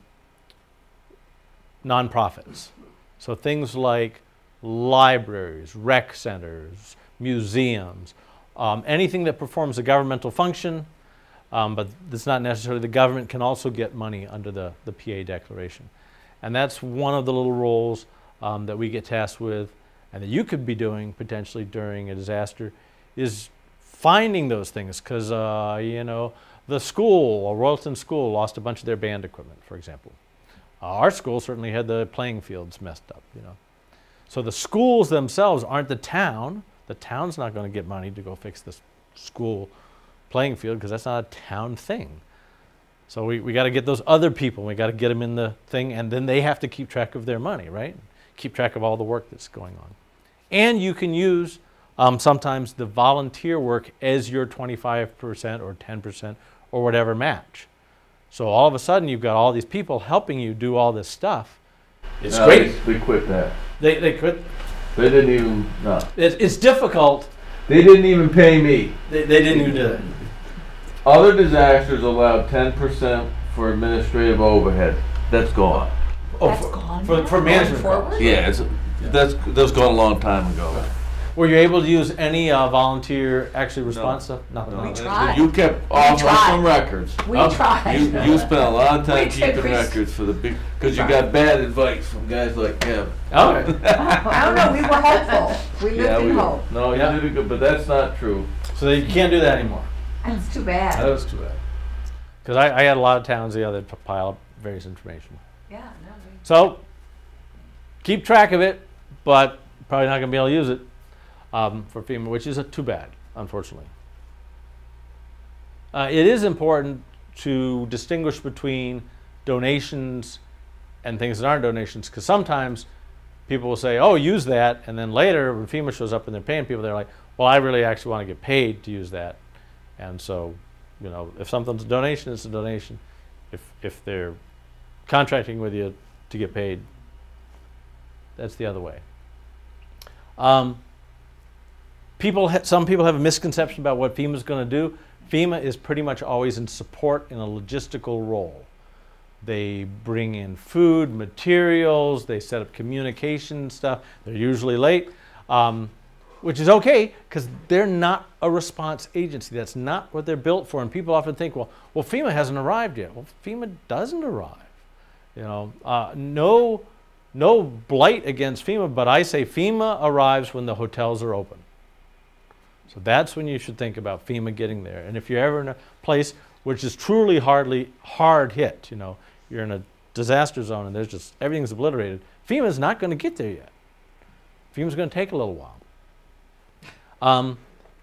[SPEAKER 1] nonprofits. So things like libraries, rec centers, museums, um, anything that performs a governmental function, um, but it's not necessarily the government can also get money under the, the P A declaration. And that's one of the little roles um, that we get tasked with and that you could be doing potentially during a disaster is finding those things. Because, uh, you know, the school, or Royalton School, lost a bunch of their band equipment, for example. Uh, our school certainly had the playing fields messed up, you know. So the schools themselves aren't the town. The town's not going to get money to go fix this school playing field because that's not a town thing. So we, we got to get those other people. We got to get them in the thing, and then they have to keep track of their money, right? Keep track of all the work that's going on. And you can use um, sometimes the volunteer work as your twenty-five percent or ten percent or whatever match. So all of a sudden you've got all these people helping you do all this stuff. It's
[SPEAKER 5] No,
[SPEAKER 1] great.
[SPEAKER 5] They, they quit that.
[SPEAKER 1] They, they could.
[SPEAKER 5] They didn't even, no.
[SPEAKER 1] It, it's difficult.
[SPEAKER 5] They didn't even pay me.
[SPEAKER 1] They, they didn't even do that.
[SPEAKER 5] Other disasters allowed ten percent for administrative overhead. That's gone.
[SPEAKER 1] Oh,
[SPEAKER 2] That's
[SPEAKER 1] for,
[SPEAKER 2] gone
[SPEAKER 1] for,
[SPEAKER 2] now?
[SPEAKER 1] for management
[SPEAKER 2] Going
[SPEAKER 1] costs.
[SPEAKER 2] forward?
[SPEAKER 5] Yeah, it's, that's, that's gone a long time ago.
[SPEAKER 1] Were you able to use any uh, volunteer actually response stuff? Nothing.
[SPEAKER 5] No,
[SPEAKER 2] We
[SPEAKER 5] and-
[SPEAKER 2] tried.
[SPEAKER 5] and You kept offering
[SPEAKER 2] tried.
[SPEAKER 5] some records.
[SPEAKER 2] We
[SPEAKER 1] Oh,
[SPEAKER 2] tried.
[SPEAKER 5] You, you spent a lot of time
[SPEAKER 2] We did.
[SPEAKER 5] keeping
[SPEAKER 2] We s-
[SPEAKER 5] records for the big, because you
[SPEAKER 2] tried.
[SPEAKER 5] got bad advice from guys like Kevin.
[SPEAKER 1] Okay.
[SPEAKER 2] I don't know, we were hopeful. We
[SPEAKER 5] Yeah,
[SPEAKER 2] lived
[SPEAKER 5] we,
[SPEAKER 2] in hope.
[SPEAKER 5] no,
[SPEAKER 1] Yeah.
[SPEAKER 5] you did a good, but that's not true.
[SPEAKER 1] So you can't do that anymore.
[SPEAKER 2] That's too
[SPEAKER 1] That
[SPEAKER 2] bad.
[SPEAKER 1] was too bad. Because I, I had a lot of towns the other to pile up various information.
[SPEAKER 2] Yeah, no, we-
[SPEAKER 1] So keep track of it, but probably not going to be able to use it um, for FEMA, which is uh, too bad, unfortunately. Uh, it is important to distinguish between donations and things that aren't donations, because sometimes people will say, oh, use that, and then later when FEMA shows up and they're paying people, they're like, well, I really actually want to get paid to use that. And so, you know, if something's a donation, it's a donation. If, if they're contracting with you to get paid, that's the other way. Um, people, ha some people have a misconception about what FEMA is going to do. FEMA is pretty much always in support in a logistical role. They bring in food, materials, they set up communication stuff. They're usually late, um, which is okay because they're not a response agency. That's not what they're built for. And people often think, well, well, FEMA hasn't arrived yet. Well, FEMA doesn't arrive. You know, uh, no, no blight against FEMA, but I say FEMA arrives when the hotels are open. So that's when you should think about FEMA getting there. And if you're ever in a place which is truly hardly hard hit, you know, you're in a disaster zone and there's just everything's obliterated, FEMA's not going to get there yet. FEMA's going to take a little while. Um,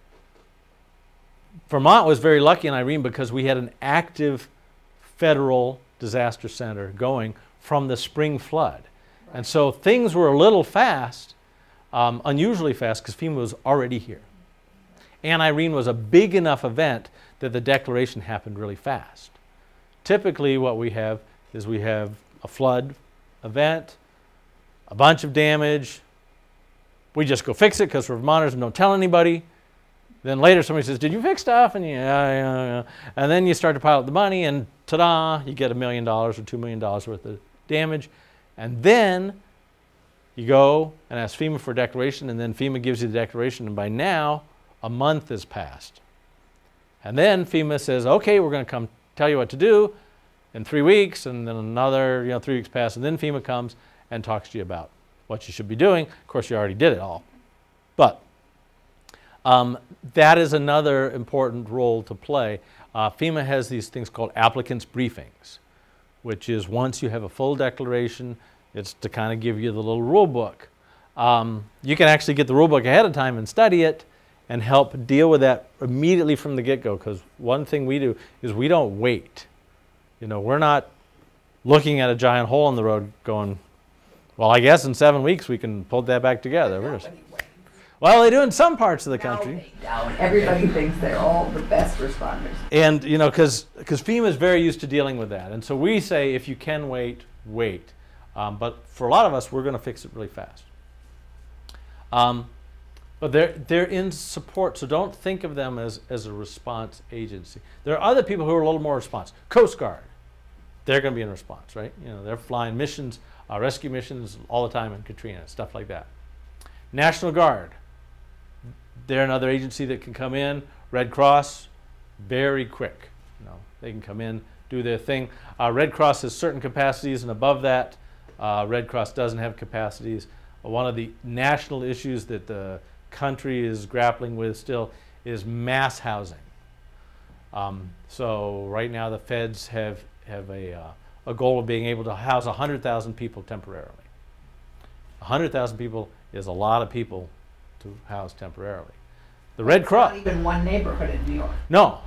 [SPEAKER 1] Vermont was very lucky in Irene because we had an active federal disaster center going from the spring flood. And so things were a little fast, um, unusually fast, because FEMA was already here. And Irene was a big enough event that the declaration happened really fast. Typically what we have is we have a flood event, a bunch of damage, we just go fix it because we're Vermonters and don't tell anybody. Then later somebody says, did you fix stuff? And, you, yeah, yeah, yeah. And then you start to pile up the money and ta-da, you get a million dollars or two million dollars worth of damage. And then you go and ask FEMA for a declaration, and then FEMA gives you the declaration, and by now a month has passed. And then FEMA says, okay, we're going to come tell you what to do in three weeks, and then another, you know, three weeks pass, and then FEMA comes and talks to you about what you should be doing. Of course, you already did it all. But um, that is another important role to play. Uh, FEMA has these things called applicants' briefings, which is once you have a full declaration, it's to kind of give you the little rule book. Um, you can actually get the rule book ahead of time and study it and help deal with that immediately from the get-go, because one thing we do is we don't wait. You know, we're not looking at a giant hole in the road going, well, I guess in seven weeks we can pull that back together. We're just,
[SPEAKER 2] Nobody waits.
[SPEAKER 1] well, they do in some parts of the
[SPEAKER 2] No,
[SPEAKER 1] country.
[SPEAKER 2] they don't. Everybody thinks they're all the best responders.
[SPEAKER 1] And, you know, because FEMA is very used to dealing with that. And so we say, if you can wait, wait. Um, but for a lot of us, we're going to fix it really fast. Um, but they're, they're in support, so don't think of them as, as a response agency. There are other people who are a little more response. Coast Guard, they're going to be in response, right? You know, they're flying missions, uh, rescue missions all the time in Katrina, stuff like that. National Guard, they're another agency that can come in. Red Cross, very quick. You know, they can come in, do their thing. Uh, Red Cross has certain capacities, and above that, Uh, Red Cross doesn't have capacities. One of the national issues that the country is grappling with still is mass housing. Um, so right now the feds have, have a, uh, a goal of being able to house one hundred thousand people temporarily. one hundred thousand people is a lot of people to house temporarily. The Red Cross.
[SPEAKER 2] Not even one neighborhood in New York.
[SPEAKER 1] No.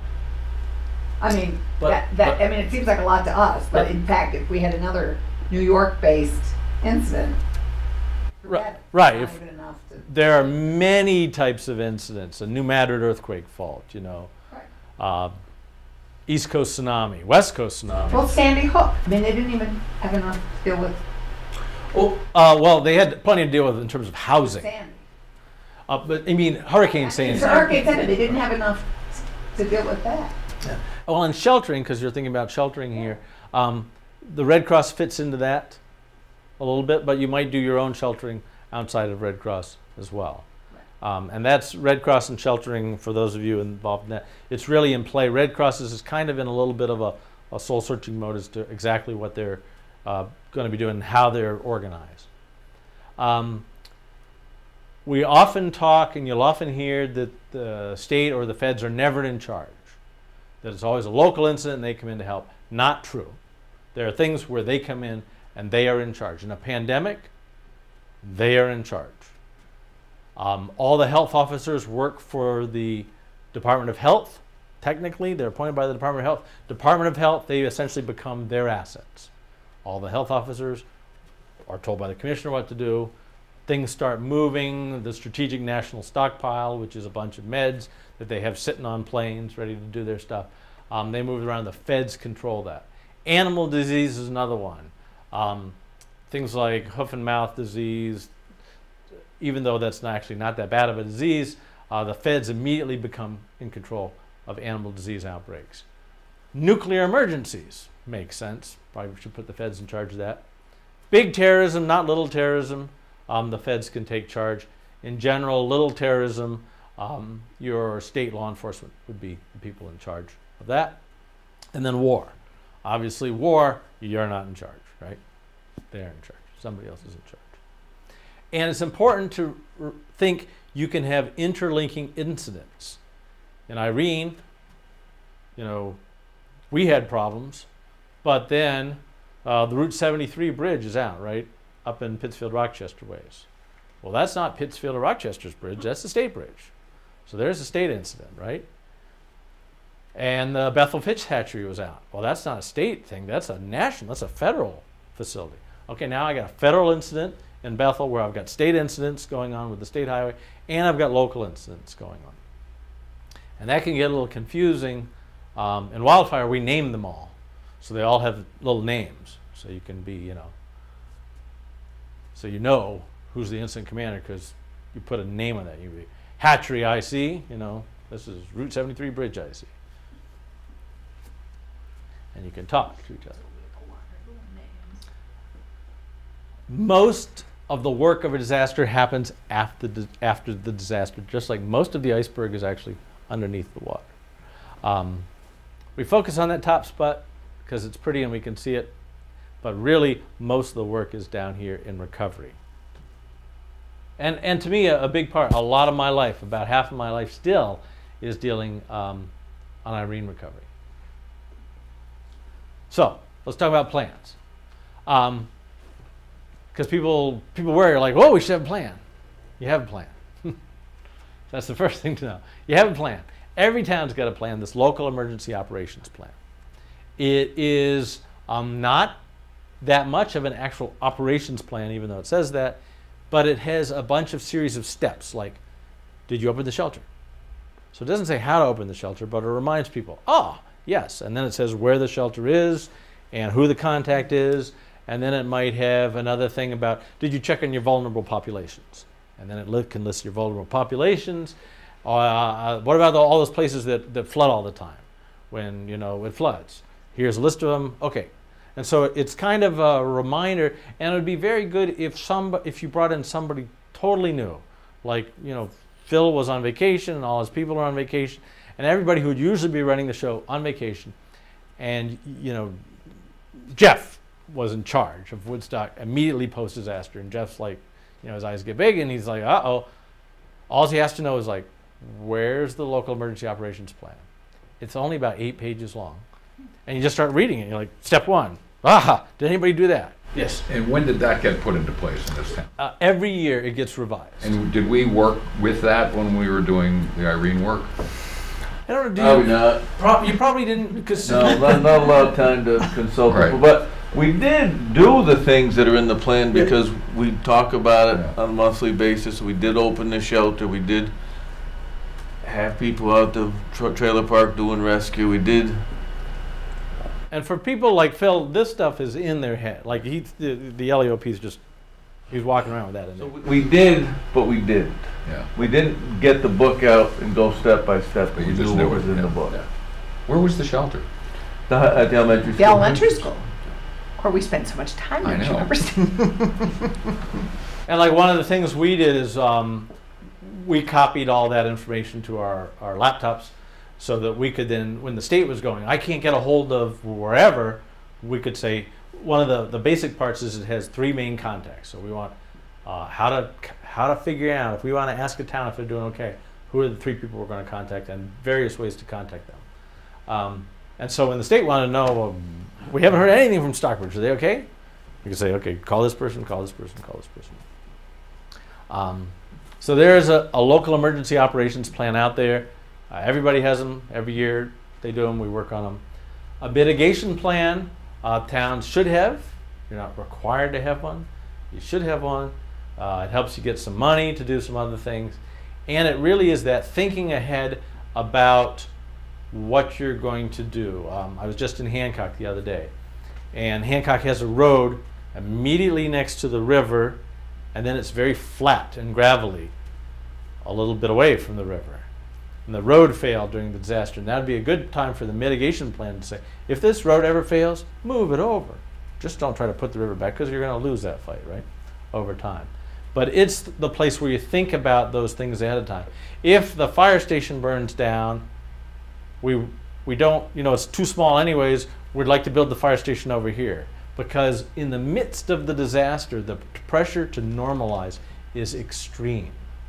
[SPEAKER 2] I mean,
[SPEAKER 1] But-
[SPEAKER 2] that, that,
[SPEAKER 1] but-
[SPEAKER 2] I mean, it seems like a lot to us, but
[SPEAKER 1] But-
[SPEAKER 2] in fact, if we had another New York-based incident,
[SPEAKER 1] Ri-
[SPEAKER 2] forget it.
[SPEAKER 1] right,
[SPEAKER 2] Not
[SPEAKER 1] if-
[SPEAKER 2] even enough to,
[SPEAKER 1] There are many types of incidents. A New Madrid earthquake fault, you know,
[SPEAKER 2] right.
[SPEAKER 1] uh, East Coast tsunami, West Coast tsunami.
[SPEAKER 2] Well, Sandy Hook, I mean, they didn't even have enough to deal with
[SPEAKER 1] Oh, uh, well, they had plenty to deal with in terms of housing.
[SPEAKER 2] Sandy.
[SPEAKER 1] Uh, but I mean, Hurricane Sandy.
[SPEAKER 2] It's Hurricane Sandy, they didn't have enough to deal with that.
[SPEAKER 1] Well, and sheltering, because you're thinking about sheltering here, um, the Red Cross fits into that a little bit, but you might do your own sheltering outside of Red Cross as well. Um, and that's Red Cross and sheltering, for those of you involved in that. It's really in play. Red Cross is kind of in a little bit of a, a soul-searching mode as to exactly what they're uh, going to be doing and how they're organized. Um, we often talk, and you'll often hear, that the state or the feds are never in charge, that it's always a local incident and they come in to help. Not true. There are things where they come in and they are in charge. In a pandemic, they are in charge. Um, all the health officers work for the Department of Health. Technically, they're appointed by the Department of Health. Department of Health, they essentially become their assets. All the health officers are told by the commissioner what to do. Things start moving. The Strategic National Stockpile, which is a bunch of meds that they have sitting on planes ready to do their stuff, um, they move around. The feds control that. Animal disease is another one. Um, things like hoof and mouth disease, even though that's not actually not that bad of a disease, uh, the feds immediately become in control of animal disease outbreaks. Nuclear emergencies makes sense. Probably should put the feds in charge of that. Big terrorism, not little terrorism, um, the feds can take charge. In general, little terrorism, um, your state law enforcement would be the people in charge of that. And then war. Obviously, war, you're not in charge, right? They're in charge. Somebody else is in charge. And it's important to r- think you can have interlinking incidents. In Irene, you know, we had problems, but then uh, the Route seventy-three bridge is out, right? Up in Pittsfield, Rochester ways. Well, that's not Pittsfield or Rochester's bridge, that's the state bridge. So there's a state incident, right? And the Bethel Fish Hatchery was out. Well, that's not a state thing, that's a national, that's a federal facility. Okay, now I got a federal incident in Bethel where I've got state incidents going on with the state highway, and I've got local incidents going on. And that can get a little confusing. Um, in wildfire, we name them all. So they all have little names. So you can be, you know, so you know who's the incident commander because you put a name on that. You be Hatchery I C, you know, this is Route seventy-three Bridge I C. And you can talk to each other. Most of the work of a disaster happens after the, after the disaster, just like most of the iceberg is actually underneath the water. Um, we focus on that top spot because it's pretty and we can see it, but really most of the work is down here in recovery. And, and to me, a, a big part, a lot of my life, about half of my life still, is dealing um, on Irene recovery. So let's talk about plans. Um, Because people people worry, like, whoa, we should have a plan. You have a plan. That's the first thing to know. You have a plan. Every town's got a plan, this local emergency operations plan. It is um, not that much of an actual operations plan, even though it says that, but it has a bunch of series of steps, like, did you open the shelter? So it doesn't say how to open the shelter, but it reminds people, oh, yes. And then it says where the shelter is and who the contact is. And then it might have another thing about, did you check on your vulnerable populations? And then it li- can list your vulnerable populations. Uh, what about the, all those places that, that flood all the time when, you know, it floods? Here's a list of them. Okay. And so it's kind of a reminder, and it would be very good if some, if you brought in somebody totally new, like, you know, Phil was on vacation and all his people are on vacation, and everybody who would usually be running the show on vacation, and, you know, Jeff, was in charge of Woodstock immediately post-disaster. And Jeff's like, you know, his eyes get big and he's like, uh-oh. All he has to know is like, where's the local emergency operations plan? It's only about eight pages long. And you just start reading it. You're like, step one, ah, did anybody do that? Yes.
[SPEAKER 6] And when did that get put into place in this town?
[SPEAKER 1] Uh, every year it gets revised.
[SPEAKER 6] And did we work with that when we were doing the Irene work?
[SPEAKER 1] I don't know, do
[SPEAKER 5] Probably
[SPEAKER 1] you,
[SPEAKER 5] not.
[SPEAKER 1] Pro- you probably didn't, because
[SPEAKER 5] No, not, not a lot of time to consult
[SPEAKER 6] Right.
[SPEAKER 5] people, but we did do the things that are in the plan because we talk about it
[SPEAKER 6] Yeah.
[SPEAKER 5] on a monthly basis. We did open the shelter. We did have people out the tra- trailer park doing rescue. We did.
[SPEAKER 1] and for people like Phil, this stuff is in their head. Like he, the, the L E O P is just, he's walking around with that in
[SPEAKER 5] So
[SPEAKER 1] there.
[SPEAKER 5] we, we did, but we didn't.
[SPEAKER 6] Yeah.
[SPEAKER 5] We didn't get the book out and go step by step.
[SPEAKER 6] But
[SPEAKER 5] We
[SPEAKER 6] you just
[SPEAKER 5] knew
[SPEAKER 6] knew
[SPEAKER 5] what was
[SPEAKER 6] it,
[SPEAKER 5] in
[SPEAKER 6] yeah,
[SPEAKER 5] the book.
[SPEAKER 6] yeah. Where was the shelter?
[SPEAKER 5] The, at the elementary school.
[SPEAKER 2] The elementary school. Or we spent so much time
[SPEAKER 6] I
[SPEAKER 2] there, do you
[SPEAKER 6] know.
[SPEAKER 2] remember?
[SPEAKER 1] And like one of the things we did is um, we copied all that information to our, our laptops so that we could then, when the state was going, I can't get a hold of wherever, we could say, one of the, the basic parts is it has three main contacts. So we want uh, how to how to figure out, if we want to ask a town if they're doing okay, who are the three people we're going to contact and various ways to contact them. Um, and so when the state wanted to know, well, we haven't heard anything from Stockbridge, are they okay? You can say, okay, call this person, call this person, call this person. Um, so there's a, a local emergency operations plan out there. Uh, everybody has them every year. They do them. We work on them. A mitigation plan, uh, towns should have. You're not required to have one. You should have one. Uh, it helps you get some money to do some other things. And it really is that thinking ahead about what you're going to do. Um, I was just in Hancock the other day. And Hancock has a road immediately next to the river, and then it's very flat and gravelly a little bit away from the river. And the road failed during the disaster, and that would be a good time for the mitigation plan to say, if this road ever fails, move it over. Just don't try to put the river back, because you're going to lose that fight, right, over time. But it's the place where you think about those things ahead of time. If the fire station burns down, we, we don't, you know, it's too small anyways, we'd like to build the fire station over here. Because in the midst of the disaster, the pressure to normalize is extreme.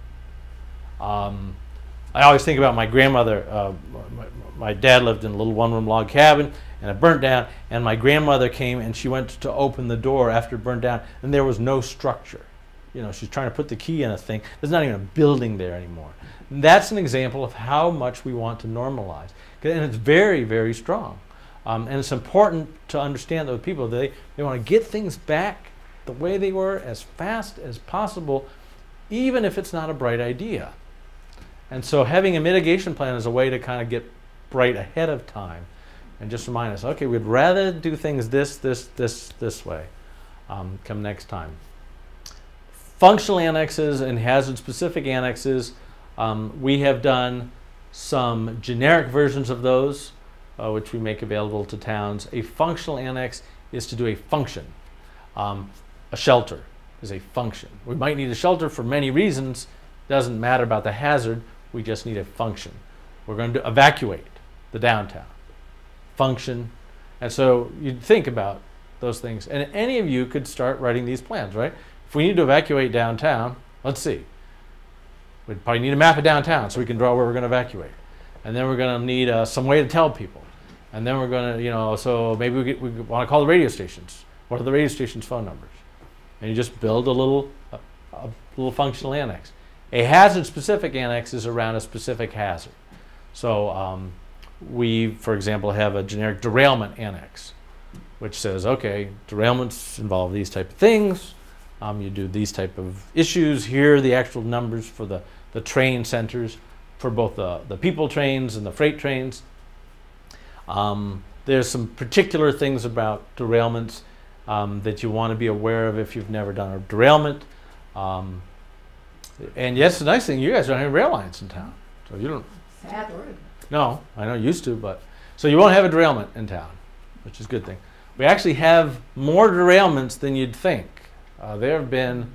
[SPEAKER 1] Um, I always think about my grandmother. Uh, my, my dad lived in a little one-room log cabin, and it burnt down, and my grandmother came and she went to open the door after it burned down, and there was no structure. You know, she's trying to put the key in a thing. There's not even a building there anymore. And that's an example of how much we want to normalize. And it's very, very strong. Um, and it's important to understand those people, they, they want to get things back the way they were as fast as possible, even if it's not a bright idea. And so having a mitigation plan is a way to kind of get bright ahead of time and just remind us, okay, we'd rather do things this, this, this, this way um, come next time. Functional annexes and hazard-specific annexes, um, we have done some generic versions of those, uh, which we make available to towns. A functional annex is to do a function. Um, a shelter is a function. We might need a shelter for many reasons. Doesn't matter about the hazard. We just need a function. We're going to evacuate the downtown. Function. And so you'd think about those things. And any of you could start writing these plans, right? If we need to evacuate downtown, let's see. We'd probably need a map of downtown so we can draw where we're going to evacuate. And then we're going to need uh, some way to tell people. And then we're going to, you know, so maybe we, get, we want to call the radio stations. What are the radio stations' phone numbers? And you just build a little, a, a little functional annex. A hazard-specific annex is around a specific hazard. So um, we, for example, have a generic derailment annex, which says, okay, derailments involve these type of things. Um, you do these type of issues. Here are the actual numbers for the, the train centers for both the, the people trains and the freight trains. Um, there's some particular things about derailments um, that you want to be aware of if you've never done a derailment. Um, and yes, the nice thing, you guys don't have rail lines in town. So you don't.
[SPEAKER 2] Sadly.
[SPEAKER 1] No, I know, used to, but. So you won't have a derailment in town, which is a good thing. We actually have more derailments than you'd think. Uh, there have been,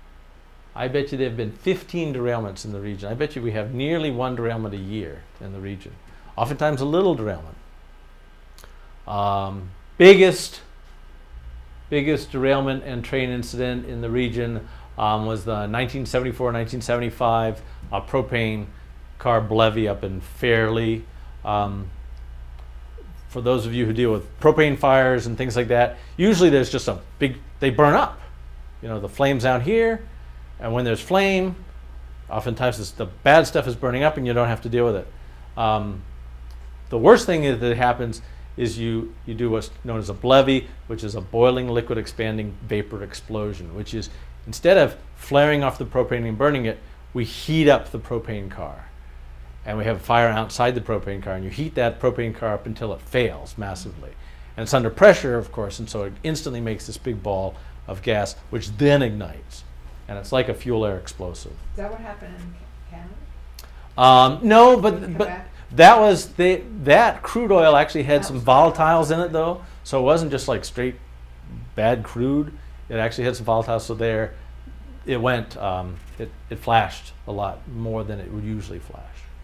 [SPEAKER 1] I bet you there have been fifteen derailments in the region. I bet you we have nearly one derailment a year in the region. Oftentimes a little derailment. Um, biggest biggest derailment and train incident in the region um, was the nineteen seventy-four nineteen seventy-five uh, propane carb levee up in Fairleigh. Um, for those of you who deal with propane fires and things like that, usually there's just a big, they burn up. You know, the flame's out here, and when there's flame, oftentimes it's the bad stuff is burning up and you don't have to deal with it. Um, the worst thing is that happens is you, you do what's known as a B L E V E, which is a boiling liquid expanding vapor explosion, which is instead of flaring off the propane and burning it, we heat up the propane car. And we have a fire outside the propane car, and you heat that propane car up until it fails massively. And it's under pressure, of course, and so it instantly makes this big ball of gas, which then ignites. And it's like a fuel air explosive.
[SPEAKER 2] Is that what happened in Canada?
[SPEAKER 1] Um, no, but,
[SPEAKER 2] Quebec?
[SPEAKER 1] but that was, they, that crude oil actually had
[SPEAKER 2] That
[SPEAKER 1] some
[SPEAKER 2] was-
[SPEAKER 1] volatiles in it, though. So it wasn't just like straight bad crude. It actually had some volatiles, so there it went, um, it, it flashed a lot more than it would usually flash.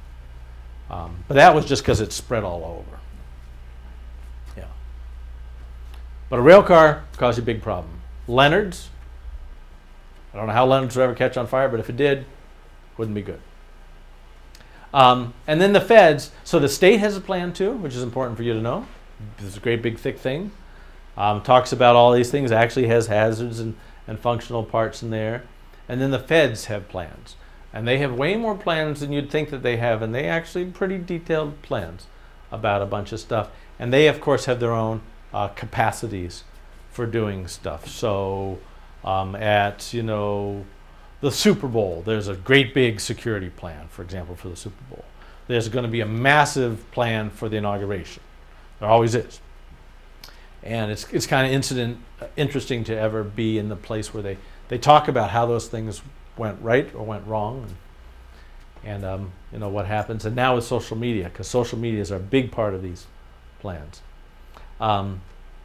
[SPEAKER 1] Um, but that was just because it spread all over. Yeah. But a rail car caused you a big problem. Leonard's, I don't know how Leonard's would ever catch on fire, but if it did, wouldn't be good. Um, and then the feds, so the state has a plan too, which is important for you to know. It's a great big thick thing. Um, talks about all these things, actually has hazards and, and functional parts in there. And then the feds have plans. And they have way more plans than you'd think that they have, and they actually pretty detailed plans about a bunch of stuff. And they, of course, have their own uh, capacities for doing stuff. So um, at, you know, the Super Bowl, there's a great big security plan, for example, for the Super Bowl. There's going to be a massive plan for the inauguration. There always is. And it's, it's kind of incident, uh, interesting to ever be in the place where they, they talk about how those things went right or went wrong, and, and um, you know what happens. And now with social media, because social media is a big part of these plans. Um,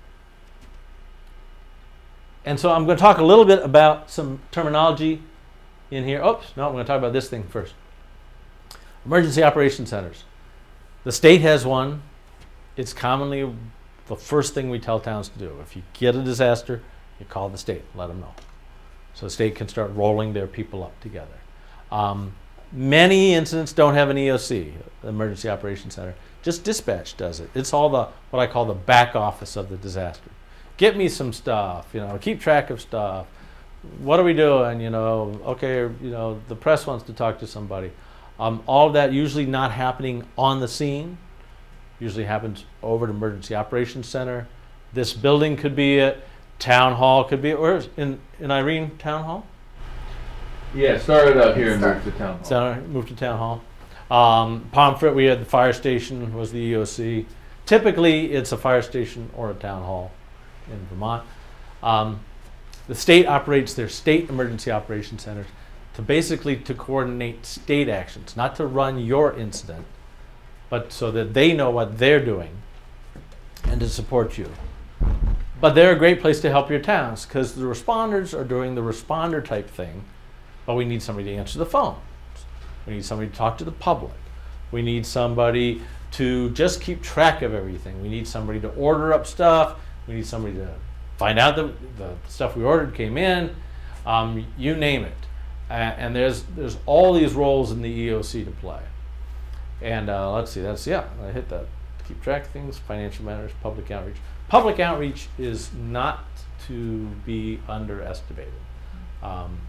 [SPEAKER 1] and so I'm going to talk a little bit about some terminology in here. Oops, no, I'm going to talk about this thing first. Emergency Operations Centers. The state has one. It's commonly the first thing we tell towns to do. If you get a disaster, you call the state, let them know. So the state can start rolling their people up together. Um, many incidents don't have an E O C, Emergency Operations Center. Just dispatch does it. It's all the, what I call the back office of the disaster. Get me some stuff, you know, keep track of stuff. What are we doing, you know, okay, you know, the press wants to talk to somebody. Um, all of that usually not happening on the scene. Usually happens over at Emergency Operations Center. This building could be it. Town Hall could be, or in, in Irene, Town Hall?
[SPEAKER 5] Yeah, it started out here and
[SPEAKER 2] Start.
[SPEAKER 5] moved to town hall.
[SPEAKER 1] So moved to Town Hall. Um, Pomfret, we had the fire station, was the E O C. Typically, it's a fire station or a town hall in Vermont. Um, the state operates their state emergency operations centers to basically to coordinate state actions, not to run your incident, but so that they know what they're doing and to support you. But they're a great place to help your towns because the responders are doing the responder type thing, but we need somebody to answer the phone. We need somebody to talk to the public. We need somebody to just keep track of everything. We need somebody to order up stuff. We need somebody to find out that the stuff we ordered came in. Um, you name it. Uh, and there's there's all these roles in the E O C to play. And uh, let's see, that's, yeah, I hit that. Keep track of things, financial matters, public outreach. Public outreach is not to be underestimated. Um,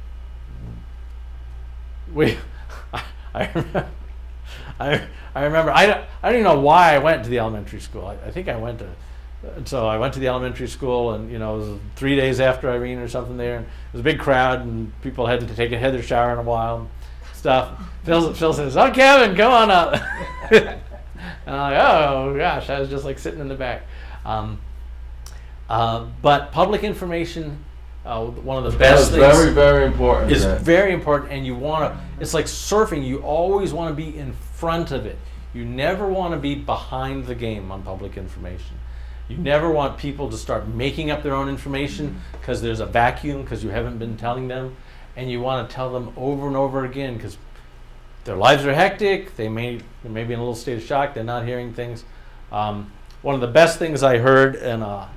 [SPEAKER 1] we, I, I remember, I, I remember, I don't, I don't even know why I went to the elementary school. I, I think I went to, so I went to the elementary school, and you know, it was three days after Irene or something there, and it was a big crowd, and people had to take a head their shower in a while and stuff. Phil, Phil says, "Oh, Kevin, come on up." And I'm like, "Oh gosh," I was just like sitting in the back. Um, uh, but public information, uh, one of the best
[SPEAKER 5] That's
[SPEAKER 1] things
[SPEAKER 5] very, very important.
[SPEAKER 1] is
[SPEAKER 5] that-
[SPEAKER 1] very important, and you want to, it's like surfing, you always want to be in front of it. You never want to be behind the game on public information. You never want people to start making up their own information because there's a vacuum because you haven't been telling them, and you want to tell them over and over again because their lives are hectic, they may, they may be in a little state of shock, they're not hearing things. Um, one of the best things I heard in a,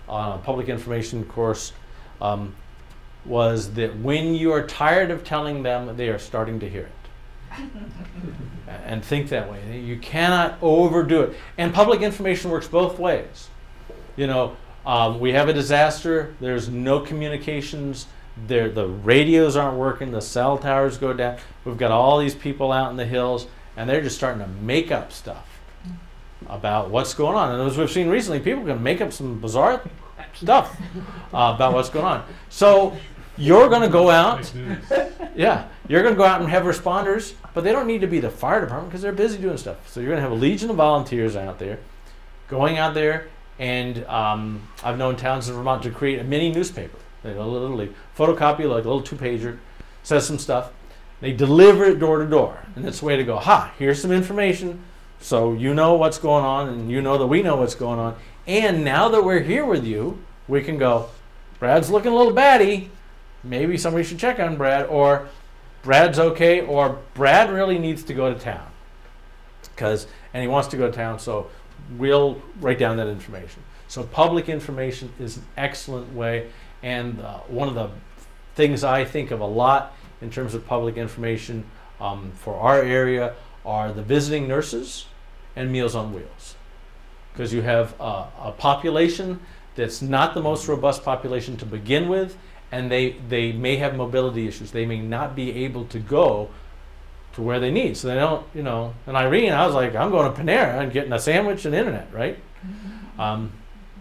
[SPEAKER 1] on a public information course um, was that when you are tired of telling them, they are starting to hear it. And think that way. You cannot overdo it. And public information works both ways. You know, um, we have a disaster, there's no communications, there, the radios aren't working, the cell towers go down, we've got all these people out in the hills, and they're just starting to make up stuff about what's going on. And as we've seen recently, people can make up some bizarre stuff uh, about what's going on. So you're going to go out, yeah, you're going to go out and have responders, but they don't need to be the fire department because they're busy doing stuff. So you're going to have a legion of volunteers out there, going out there, and um, I've known towns in Vermont to create a mini newspaper. They literally photocopy like a little two-pager, says some stuff. They deliver it door to door, and it's a way to go, ha, here's some information, so you know what's going on, and you know that we know what's going on. And now that we're here with you, we can go, Brad's looking a little batty, maybe somebody should check on Brad, or Brad's okay, or Brad really needs to go to town, because and he wants to go to town, so we'll write down that information. So public information is an excellent way, and uh, one of the things I think of a lot in terms of public information um, for our area are the visiting nurses and Meals on Wheels, because you have uh, a population that's not the most robust population to begin with, and they, they may have mobility issues. They may not be able to go to where they need. So they don't, you know, and Irene, I was like, I'm going to Panera and getting a sandwich and internet, right? Mm-hmm. um,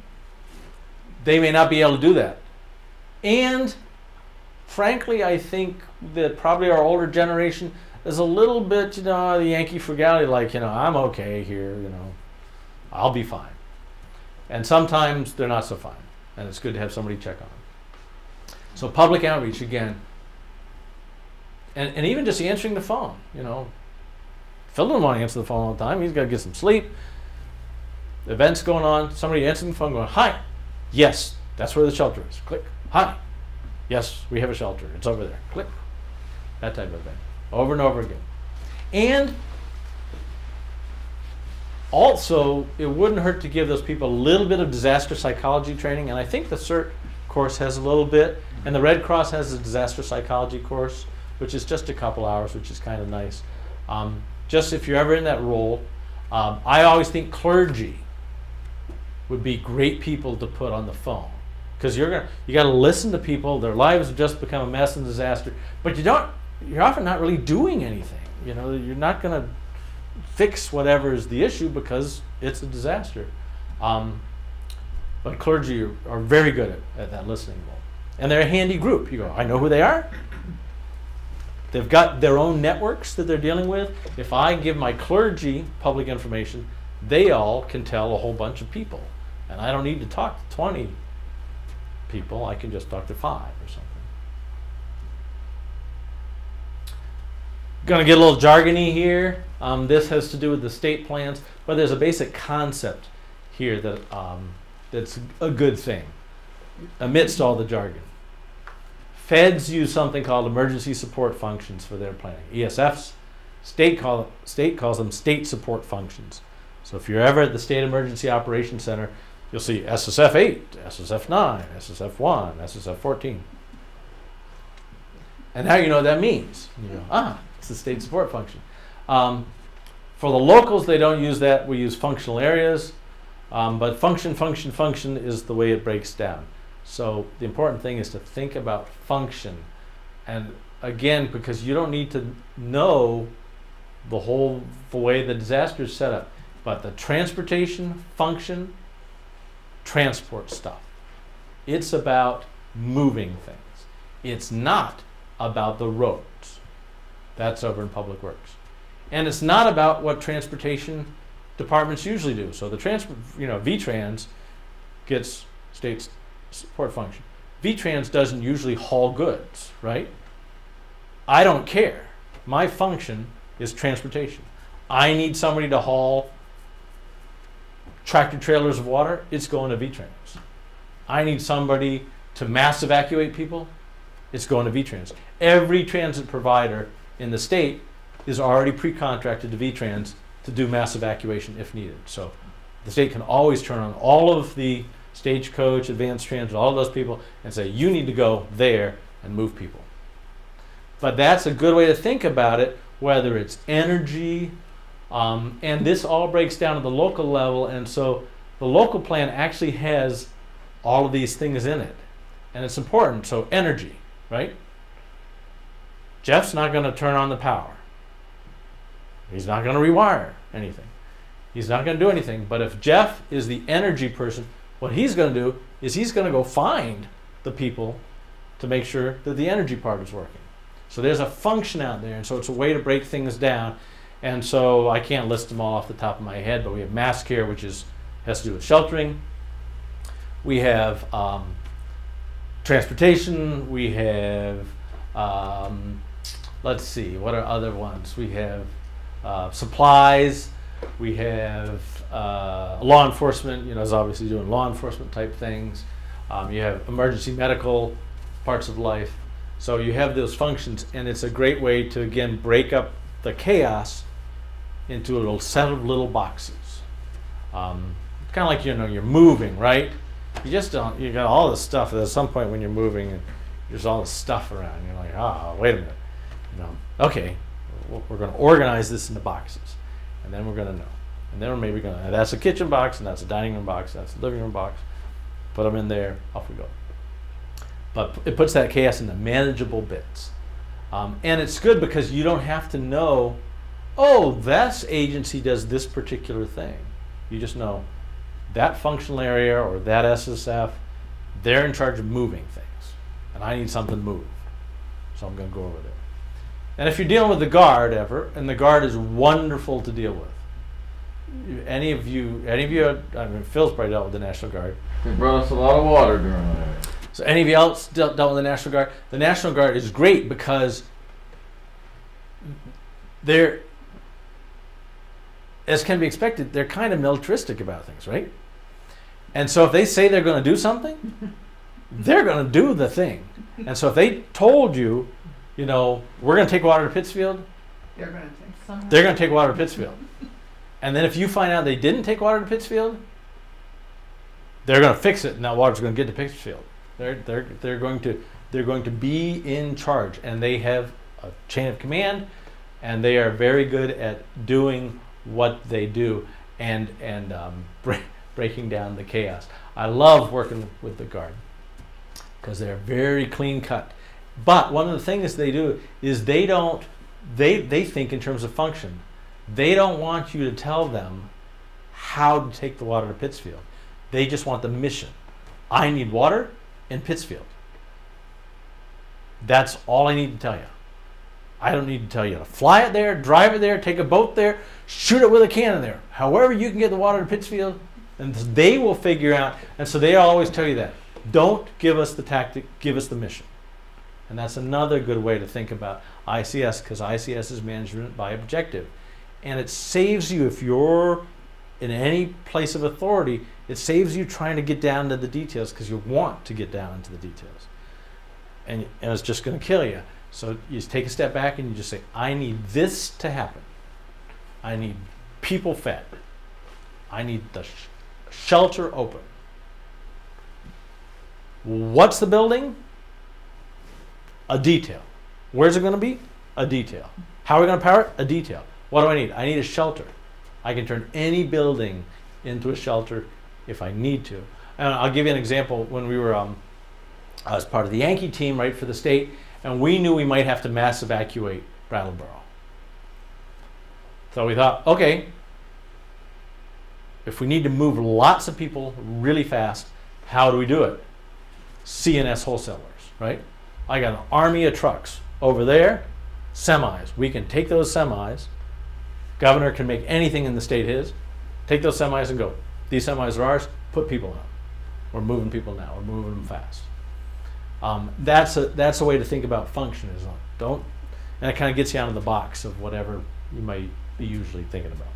[SPEAKER 1] they may not be able to do that. And frankly, I think that probably our older generation is a little bit, you know, the Yankee frugality, like, you know, I'm okay here, you know, I'll be fine. And sometimes they're not so fine, and it's good to have somebody check on them. So public outreach, again, and, and even just answering the phone, you know. Phil doesn't want to answer the phone all the time. He's got to get some sleep. Events going on, somebody answering the phone going, hi, yes, that's where the shelter is. Click, hi, yes, we have a shelter. It's over there. Click, that type of thing, over and over again. And also, it wouldn't hurt to give those people a little bit of disaster psychology training, and I think the CERT course has a little bit, and the Red Cross has a disaster psychology course, which is just a couple hours, which is kind of nice. Um, just if you're ever in that role, um, I always think clergy would be great people to put on the phone, because you're gonna you got to listen to people. Their lives have just become a mess and disaster, but you don't. You're often not really doing anything. You know, you're not going to fix whatever is the issue because it's a disaster. Um, but clergy are, are very good at, at that listening role, and they're a handy group. You go, I know who they are. They've got their own networks that they're dealing with. If I give my clergy public information, they all can tell a whole bunch of people. And I don't need to talk to twenty people. I can just talk to five or something. Going to get a little jargony here. Um, this has to do with the state plans, but there's a basic concept here that um, that's a good thing amidst all the jargon. Feds use something called emergency support functions for their planning. E S Fs, state, call, state calls them state support functions. So if you're ever at the State Emergency Operations Center, you'll see S S F eight, S S F nine, S S F one, S S F fourteen. And now you know what that means. You go, ah, it's the state support function. Um, for the locals, they don't use that. We use functional areas. Um, but function, function, function is the way it breaks down. So the important thing is to think about function. And again, because you don't need to know the whole the way the disaster is set up, but the transportation function, transport stuff. It's about moving things. It's not about the roads. That's over in Public Works. And it's not about what transportation departments usually do. So the transport, you know, V TRANS gets state support function. V TRANS doesn't usually haul goods, right? I don't care. My function is transportation. I need somebody to haul tractor trailers of water, it's going to V TRANS. I need somebody to mass evacuate people, it's going to V TRANS. Every transit provider in the state is already pre-contracted to V TRANS to do mass evacuation if needed. So the state can always turn on all of the Stagecoach, Advanced Transit, all those people, and say, you need to go there and move people. But that's a good way to think about it, whether it's energy, um, and this all breaks down to the local level, and so the local plan actually has all of these things in it. And it's important. So energy, right? Jeff's not going to turn on the power. He's not going to rewire anything. He's not going to do anything. But if Jeff is the energy person, what he's going to do is he's going to go find the people to make sure that the energy part is working. So there's a function out there, and so it's a way to break things down. And so I can't list them all off the top of my head, but we have mass care, which is has to do with sheltering. We have um, transportation. We have, um, let's see, what are other ones? We have uh, supplies. We have uh, law enforcement, you know, is obviously doing law enforcement type things. Um, you have emergency medical parts of life. So you have those functions, and it's a great way to, again, break up the chaos into a little set of little boxes. Um, kind of like, you know, you're moving, right? You just don't, you got all this stuff. At some point when you're moving, and there's all this stuff around. You're like, ah, oh, wait a minute. You know, okay, we're going to organize this into boxes, and then we're going to know. And then we're maybe going to, that's a kitchen box, and that's a dining room box, that's a living room box. Put them in there, off we go. But it puts that chaos into manageable bits. Um, and it's good because you don't have to know, oh, this agency does this particular thing. You just know that functional area or that S S F, they're in charge of moving things. And I need something moved. So I'm going to go over there. And if you're dealing with the Guard ever, and the Guard is wonderful to deal with. Any of you, any of you, I mean, Phil's probably dealt with the National Guard.
[SPEAKER 6] They brought us a lot of water during that.
[SPEAKER 1] So any of you else dealt, dealt with the National Guard? The National Guard is great because they're, as can be expected, they're kind of militaristic about things, right? And so if they say they're going to do something, they're going to do the thing. And so if they told you, you know, we're going to take water to Pittsfield,
[SPEAKER 2] They're going to take some.
[SPEAKER 1] they're going to take water to Pittsfield. And then if you find out they didn't take water to Pittsfield, they're going to fix it, and that water's going to get to Pittsfield. They're they're they're going to they're going to be in charge, and they have a chain of command, and they are very good at doing what they do, and and um, break, breaking down the chaos. I love working with the Guard because they're very clean cut. But one of the things they do is they don't they they think in terms of function. They don't want you to tell them how to take the water to Pittsfield. They just want the mission. I need water in Pittsfield. That's all I need to tell you. I don't need to tell you to fly it there, drive it there, take a boat there, shoot it with a cannon there. However you can get the water to Pittsfield, and they will figure out, and so they always tell you that. Don't give us the tactic, give us the mission. And that's another good way to think about I C S, because I C S is management by objective. And it saves you, if you're in any place of authority, it saves you trying to get down to the details because you want to get down into the details. And, and it's just going to kill you. So you just take a step back and you just say, I need this to happen. I need people fed. I need the sh shelter open. What's the building? A detail. Where's it going to be? A detail. How are we going to power it? A detail. What do I need? I need a shelter. I can turn any building into a shelter if I need to. And I'll give you an example. When we were, um, I was part of the Yankee team, right, for the state, and we knew we might have to mass evacuate Brattleboro. So we thought, okay, if we need to move lots of people really fast, how do we do it? C N S wholesalers, right? I got an army of trucks over there, semis. We can take those semis. Governor can make anything in the state his. Take those semis and go. These semis are ours. Put people in them. We're moving people now. We're moving them fast. Um, that's a that's a way to think about function. Is don't, and it kind of gets you out of the box of whatever you might be usually thinking about.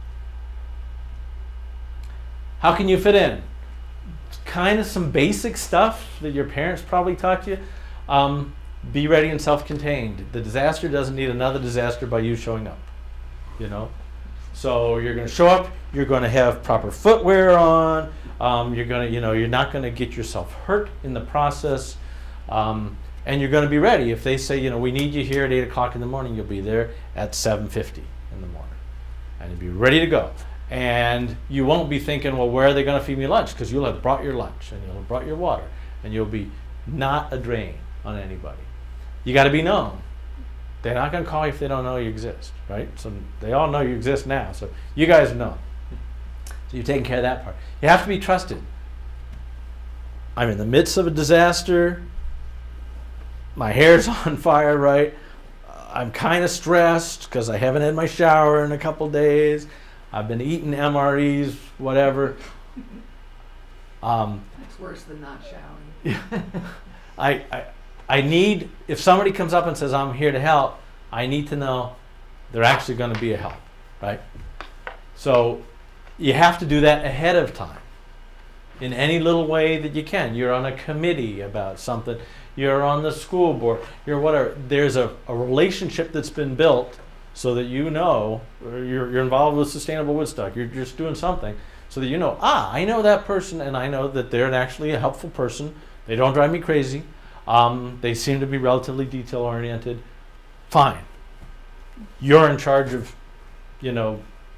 [SPEAKER 1] How can you fit in? It's kind of some basic stuff that your parents probably taught you. Um, be ready and self-contained. The disaster doesn't need another disaster by you showing up. You know, So you're going to show up, you're going to have proper footwear on, um, you're going to, you know, you're not going to get yourself hurt in the process, um, and you're going to be ready. If they say, you know, we need you here at eight o'clock in the morning, you'll be there at seven fifty in the morning, and you'll be ready to go. And you won't be thinking, well, where are they going to feed me lunch? Because you'll have brought your lunch, and you'll have brought your water, and you'll be not a drain on anybody. You got to be known. They're not going to call you if they don't know you exist, right? So they all know you exist now, so you guys know. So you're taking care of that part. You have to be trusted. I'm in the midst of a disaster. My hair's on fire, right? I'm kind of stressed because I haven't had my shower in a couple days. I've been eating M R Es, whatever. Um,
[SPEAKER 2] It's worse than not showering.
[SPEAKER 1] I, I I need, if somebody comes up and says, I'm here to help, I need to know they're actually going to be a help, right? So you have to do that ahead of time in any little way that you can. You're on a committee about something. You're on the school board. You're whatever. There's a, a relationship that's been built so that you know, or you're, you're involved with Sustainable Woodstock. You're just doing something so that you know, ah, I know that person, and I know that they're actually a helpful person. They don't drive me crazy. Um, they seem to be relatively detail-oriented. Fine. You're in charge of, you know,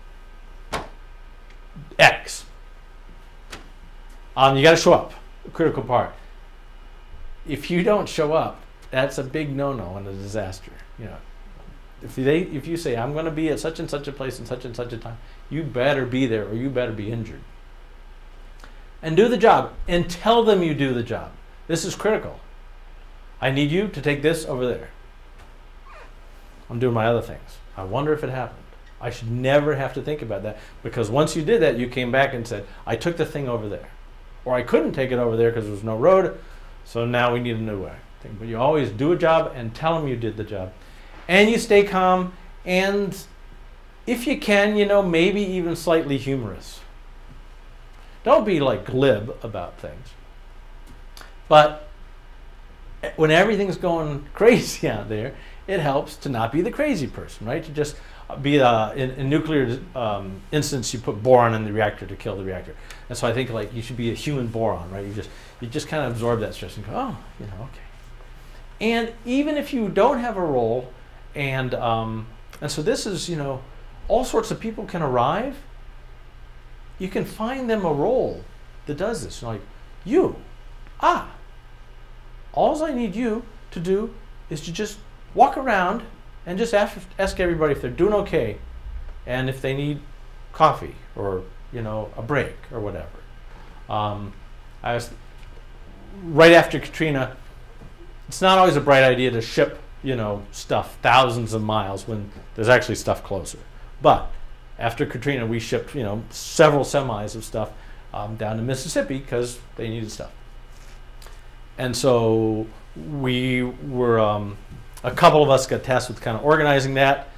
[SPEAKER 1] X. Um, you got to show up. A critical part. If you don't show up, that's a big no-no in a disaster. You know, if they, if you say I'm going to be at such and such a place in such and such a time, you better be there, or you better be injured. And do the job, and tell them you do the job. This is critical. I need you to take this over there. I'm doing my other things. I wonder if it happened. I should never have to think about that, because once you did that, you came back and said, I took the thing over there. Or I couldn't take it over there because there was no road, so now we need a new way. But you always do a job and tell them you did the job. And you stay calm, and if you can, you know, maybe even slightly humorous. Don't be like glib about things. But when everything's going crazy out there, it helps to not be the crazy person, right? To just be uh, in, in nuclear um, instance, you put boron in the reactor to kill the reactor. And so I think like you should be a human boron, right? You just you just kind of absorb that stress and go, oh, you know, okay. And even if you don't have a role, and um, and so this is, you know, all sorts of people can arrive. You can find them a role that does this. Like you, ah. All I need you to do is to just walk around and just ask, ask everybody if they're doing okay, and if they need coffee or, you know, a break or whatever. Um, I was right after Katrina. It's not always a bright idea to ship, you know, stuff thousands of miles when there's actually stuff closer. But after Katrina, we shipped, you know, several semis of stuff um, down to Mississippi because they needed stuff. And so we were, um, a couple of us got tasked with kind of organizing that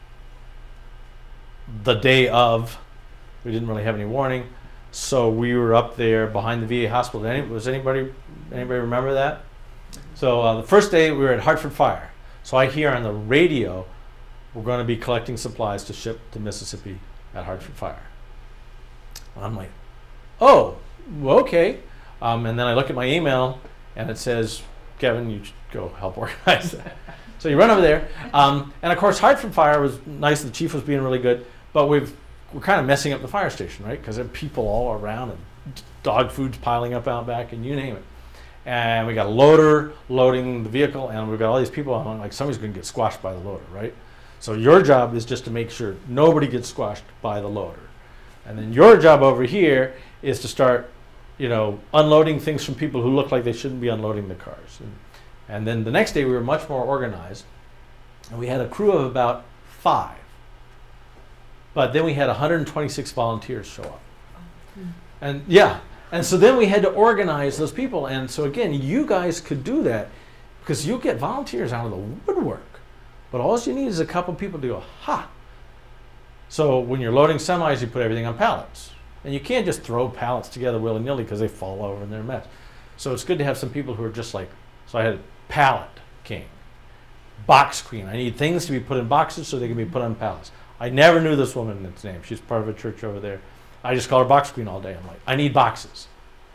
[SPEAKER 1] the day of. We didn't really have any warning. So we were up there behind the V A hospital. Any, was anybody, anybody remember that? So uh, the first day we were at Hartford Fire. So I hear on the radio, we're going to be collecting supplies to ship to Mississippi at Hartford Fire. And I'm like, oh, well, okay. Um, and then I look at my email, and it says, Kevin, you should go help organize that. So you run over there. Um, and of course, Hartford Fire was nice. The chief was being really good. But we've, we're kind of messing up the fire station, right? Because there are people all around, and dog food's piling up out back, and you name it. And we got a loader loading the vehicle, and we've got all these people. I'm like, somebody's going to get squashed by the loader, right? So your job is just to make sure nobody gets squashed by the loader. And then your job over here is to start, you know, unloading things from people who look like they shouldn't be unloading the cars. And, and then the next day we were much more organized, and we had a crew of about five. But then we had one hundred twenty-six volunteers show up. And yeah, and so then we had to organize those people. And so again, you guys could do that because you'll get volunteers out of the woodwork. But all you need is a couple people to go, ha. So when you're loading semis, you put everything on pallets. And you can't just throw pallets together willy-nilly because they fall over and they're a mess. So it's good to have some people who are just like, so I had pallet king, box queen. I need things to be put in boxes so they can be put on pallets. I never knew this woman's name. She's part of a church over there. I just call her Box Queen all day. I'm like, I need boxes.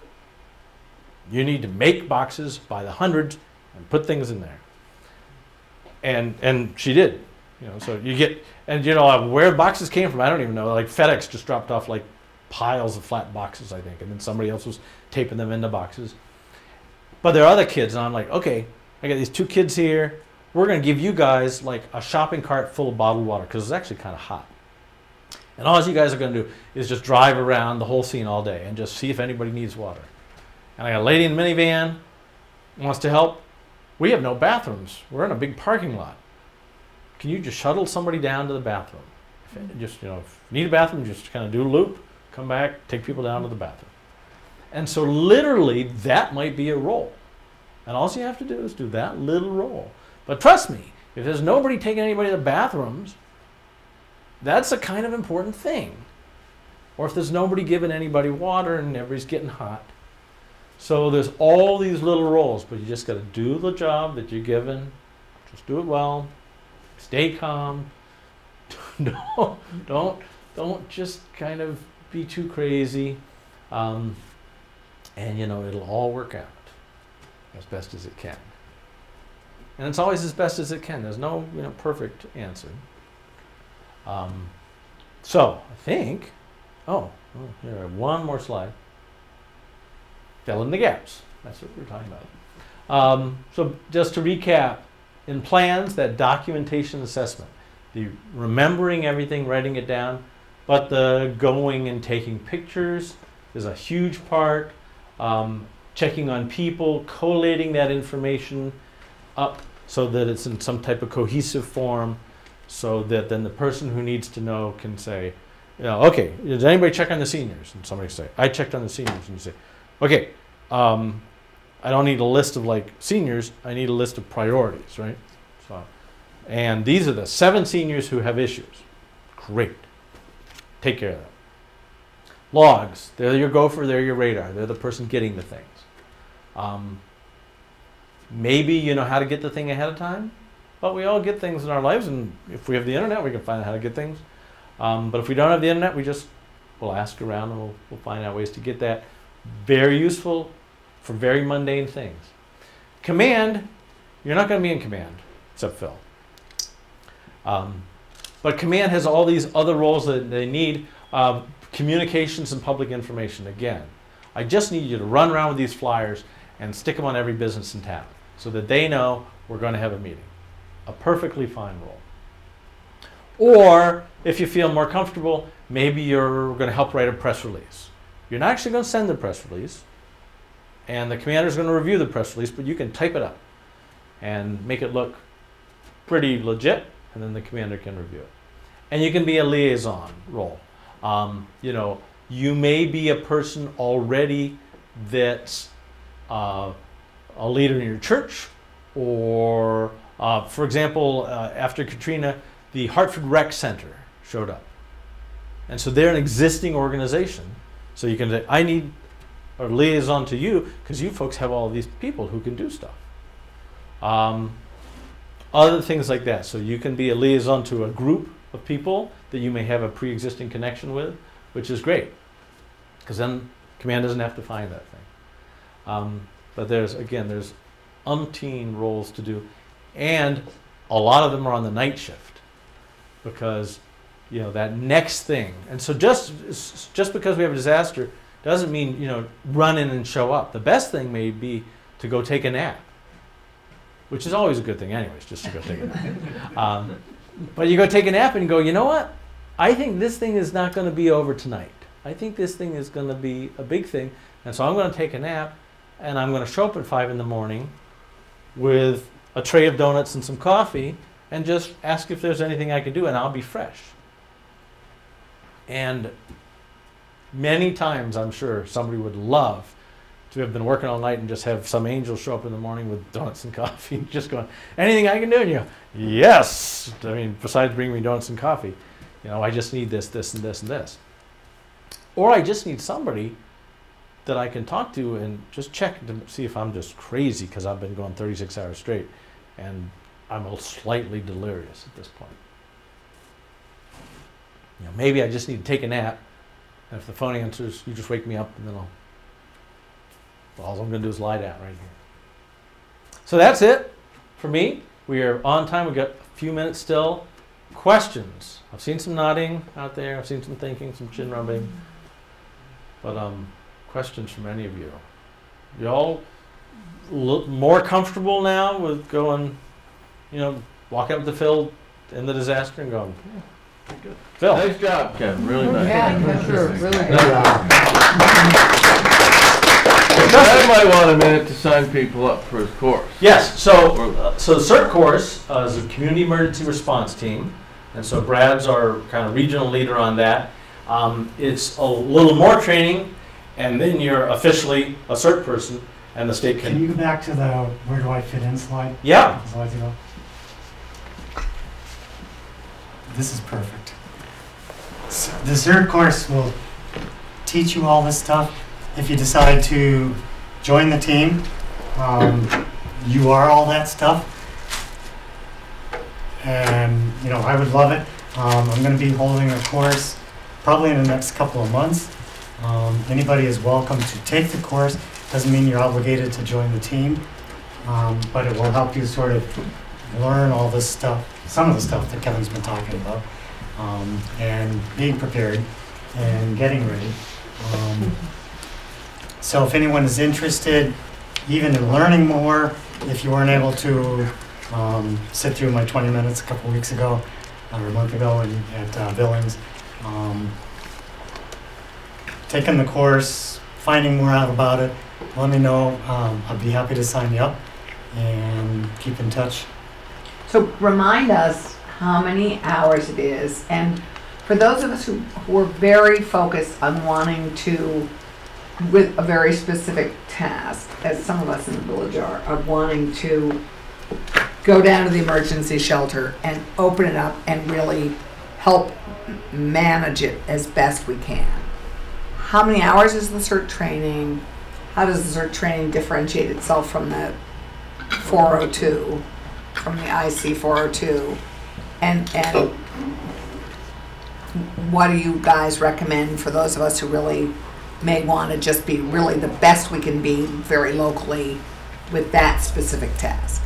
[SPEAKER 1] You need to make boxes by the hundreds and put things in there. And and she did. You know, so you get, and you know, where boxes came from, I don't even know. Like FedEx just dropped off like piles of flat boxes, I think, and then somebody else was taping them into boxes. But there are other kids, and I'm like, okay, I got these two kids here. We're going to give you guys like a shopping cart full of bottled water because it's actually kind of hot. And all you guys are going to do is just drive around the whole scene all day and just see if anybody needs water. And I got a lady in the minivan wants to help. We have no bathrooms. We're in a big parking lot. Can you just shuttle somebody down to the bathroom? If it, just, you know, if you need a bathroom, just kind of do a loop, come back, take people down to the bathroom. And so literally that might be a role. And all you have to do is do that little role. But trust me, if there's nobody taking anybody to the bathrooms, that's a kind of important thing. Or if there's nobody giving anybody water and everybody's getting hot. So there's all these little roles, but you just got to do the job that you're given. Just do it well. Stay calm. don't, don't, don't just kind of be too crazy. Um, and, you know, it'll all work out as best as it can. And it's always as best as it can. There's no, you know, perfect answer. Um, so, I think, oh, oh, here, one more slide. Fill in the gaps. That's what we're talking about. Um, so, just to recap, in plans, that documentation assessment, the remembering everything, writing it down, but the going and taking pictures is a huge part. Um, checking on people, collating that information up so that it's in some type of cohesive form, so that then the person who needs to know can say, you know, okay, did anybody check on the seniors? And somebody say, I checked on the seniors. And you say, okay, um, I don't need a list of like seniors, I need a list of priorities, right? So, and these are the seven seniors who have issues. Great. Take care of them. Logs, they're your gopher, they're your radar. They're the person getting the things. Um, maybe you know how to get the thing ahead of time, but we all get things in our lives, and if we have the internet, we can find out how to get things. Um, but if we don't have the internet, we just, we'll ask around and we'll, we'll find out ways to get that. Very useful for very mundane things. Command, you're not going to be in command, except Phil. Um, but command has all these other roles that they need. Um, communications and public information, again. I just need you to run around with these flyers and stick them on every business in town so that they know we're going to have a meeting. A perfectly fine role. Or, if you feel more comfortable, maybe you're going to help write a press release. You're not actually going to send the press release, and the commander's going to review the press release, but you can type it up and make it look pretty legit, and then the commander can review it. And you can be a liaison role. Um, you know, you may be a person already that's uh, a leader in your church, or, uh, for example, uh, after Katrina, the Hartford Rec Center showed up. And so they're an existing organization. So you can say, I need a liaison to you because you folks have all of these people who can do stuff. Um, other things like that. So you can be a liaison to a group of people that you may have a pre-existing connection with, which is great. Because then command doesn't have to find that thing. Um, but there's, again, there's umpteen roles to do. And a lot of them are on the night shift. Because, you know, that next thing. And so just, just because we have a disaster doesn't mean, you know, run in and show up. The best thing may be to go take a nap. Which is always a good thing anyways, just to go take a nap. Um, but you go take a nap and go, you know what? I think this thing is not going to be over tonight. I think this thing is going to be a big thing. And so I'm going to take a nap, and I'm going to show up at five in the morning with a tray of donuts and some coffee and just ask if there's anything I can do, and I'll be fresh. And many times, I'm sure, somebody would love to have been working all night and just have some angel show up in the morning with donuts and coffee, just going, anything I can do? And you go, yes. I mean, besides bringing me donuts and coffee, you know, I just need this, this, and this, and this. Or I just need somebody that I can talk to and just check to see if I'm just crazy because I've been going thirty-six hours straight and I'm slightly delirious at this point. You know, maybe I just need to take a nap. And if the phone answers, you just wake me up and then I'll, well, all I'm going to do is lie down right here. So that's it for me. We are on time. We've got a few minutes still. Questions? I've seen some nodding out there. I've seen some thinking, some chin rubbing. But um, questions from any of you? You all look more comfortable now with going, you know, walking up to Phil in the disaster and going, yeah, pretty good. Phil.
[SPEAKER 5] Nice job, Ken, really nice.
[SPEAKER 2] Yeah, yeah, sure, really good.
[SPEAKER 5] Brad might want a minute to sign people up for his course.
[SPEAKER 1] Yes, so uh, so the CERT course uh, is a community emergency response team, and so Brad's our kind of regional leader on that. Um, it's a little more training, and then you're officially a CERT person, and the state can.
[SPEAKER 3] Can you go back to the where do I fit in slide?
[SPEAKER 1] Yeah.
[SPEAKER 3] Slides ago. This is perfect. So the CERT course will teach you all this stuff. If you decide to join the team, um, you are all that stuff. And, you know, I would love it. Um, I'm going to be holding a course probably in the next couple of months. Um, anybody is welcome to take the course. Doesn't mean you're obligated to join the team, um, but it will help you sort of learn all this stuff, some of the stuff that Kevin's been talking about, um, and being prepared and getting ready. Um, so if anyone is interested, even in learning more, if you weren't able to um, sit through my twenty minutes a couple weeks ago, or a month ago in, at uh, Billings, um, taking the course, finding more out about it, let me know. Um, I'd be happy to sign you up and keep in touch.
[SPEAKER 2] So remind us how many hours it is, and for those of us who, who are very focused on wanting to, with a very specific task, as some of us in the village are, of wanting to go down to the emergency shelter and open it up and really help manage it as best we can. How many hours is the CERT training? How does the CERT training differentiate itself from the four oh two, from the I C four oh two? And, and what do you guys recommend for those of us who really may want to just be really the best we can be very locally with that specific task?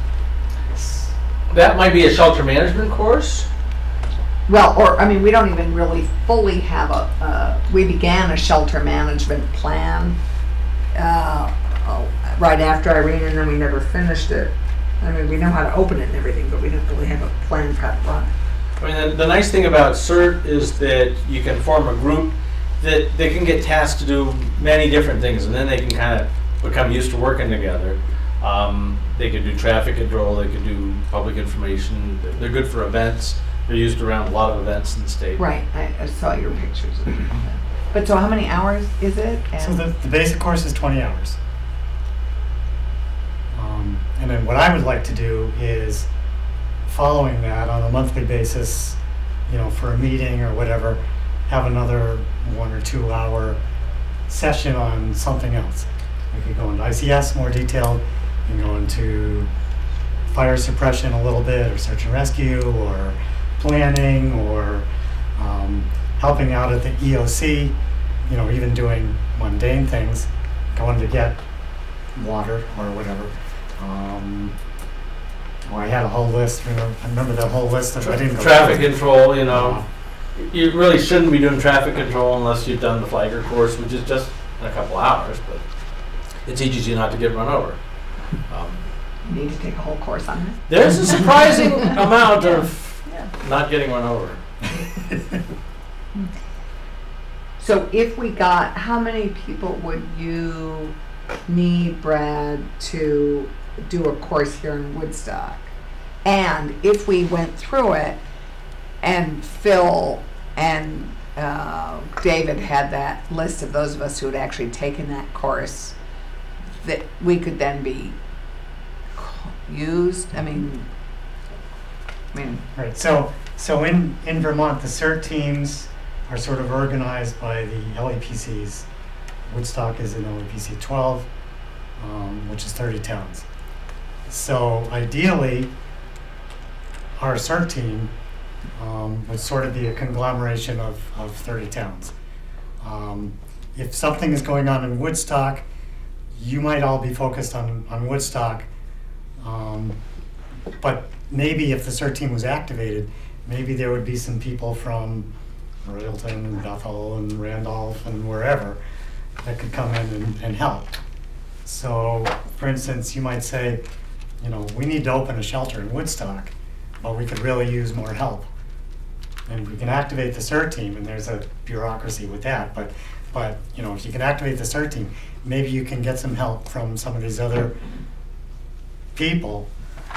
[SPEAKER 1] That might be a shelter management course.
[SPEAKER 2] Well, or, I mean, we don't even really fully have a, uh, we began a shelter management plan uh, oh, right after Irene, and then we never finished it. I mean, we know how to open it and everything, but we don't really have a plan for how to run it.
[SPEAKER 1] I mean, the, the nice thing about CERT is that you can form a group that they can get tasked to do many different things, and then they can kind of become used to working together. Um, they could do traffic control, they could do public information. They're good for events. They're used around a lot of events in the state.
[SPEAKER 2] Right, I, I saw your pictures of it. But so how many hours is it? And
[SPEAKER 3] So the, the basic course is twenty hours. Um, and then what I would like to do is, following that on a monthly basis, you know, for a meeting or whatever, have another one or two hour session on something else. We could go into I C S more detailed, you can go into fire suppression a little bit, or search and rescue, or planning, or um, helping out at the E O C, you know, even doing mundane things, going to get water or whatever. Um, oh, I had a whole list. Remember, I remember that whole list. Of, I didn't go
[SPEAKER 1] Traffic
[SPEAKER 3] through it.
[SPEAKER 1] control, you know.
[SPEAKER 3] Uh,
[SPEAKER 1] You really shouldn't be doing traffic control unless you've done the flagger course, which is just in a couple hours, but it teaches you not to get run over. Um,
[SPEAKER 2] you need to take a whole course on it.
[SPEAKER 1] there's a surprising amount of
[SPEAKER 2] Yeah.
[SPEAKER 1] not getting run over.
[SPEAKER 2] So if we got, how many people would you need, Brad, to do a course here in Woodstock? And if we went through it and Phil and uh, David had that list of those of us who had actually taken that course, that we could then be used? I mean, I mean,
[SPEAKER 3] Right. So, so in, in Vermont, the CERT teams are sort of organized by the L A P Cs. Woodstock is in L A P C twelve, um, which is thirty towns. So ideally, our CERT team um, would sort of be a conglomeration of, of thirty towns. Um, if something is going on in Woodstock, you might all be focused on, on Woodstock. Um, but maybe if the CERT team was activated, maybe there would be some people from Royalton and Bethel and Randolph and wherever that could come in and, and help. So, for instance, you might say, you know, we need to open a shelter in Woodstock, but we could really use more help. And we can activate the CERT team, and there's a bureaucracy with that, but, but you know, if you can activate the CERT team, maybe you can get some help from some of these other people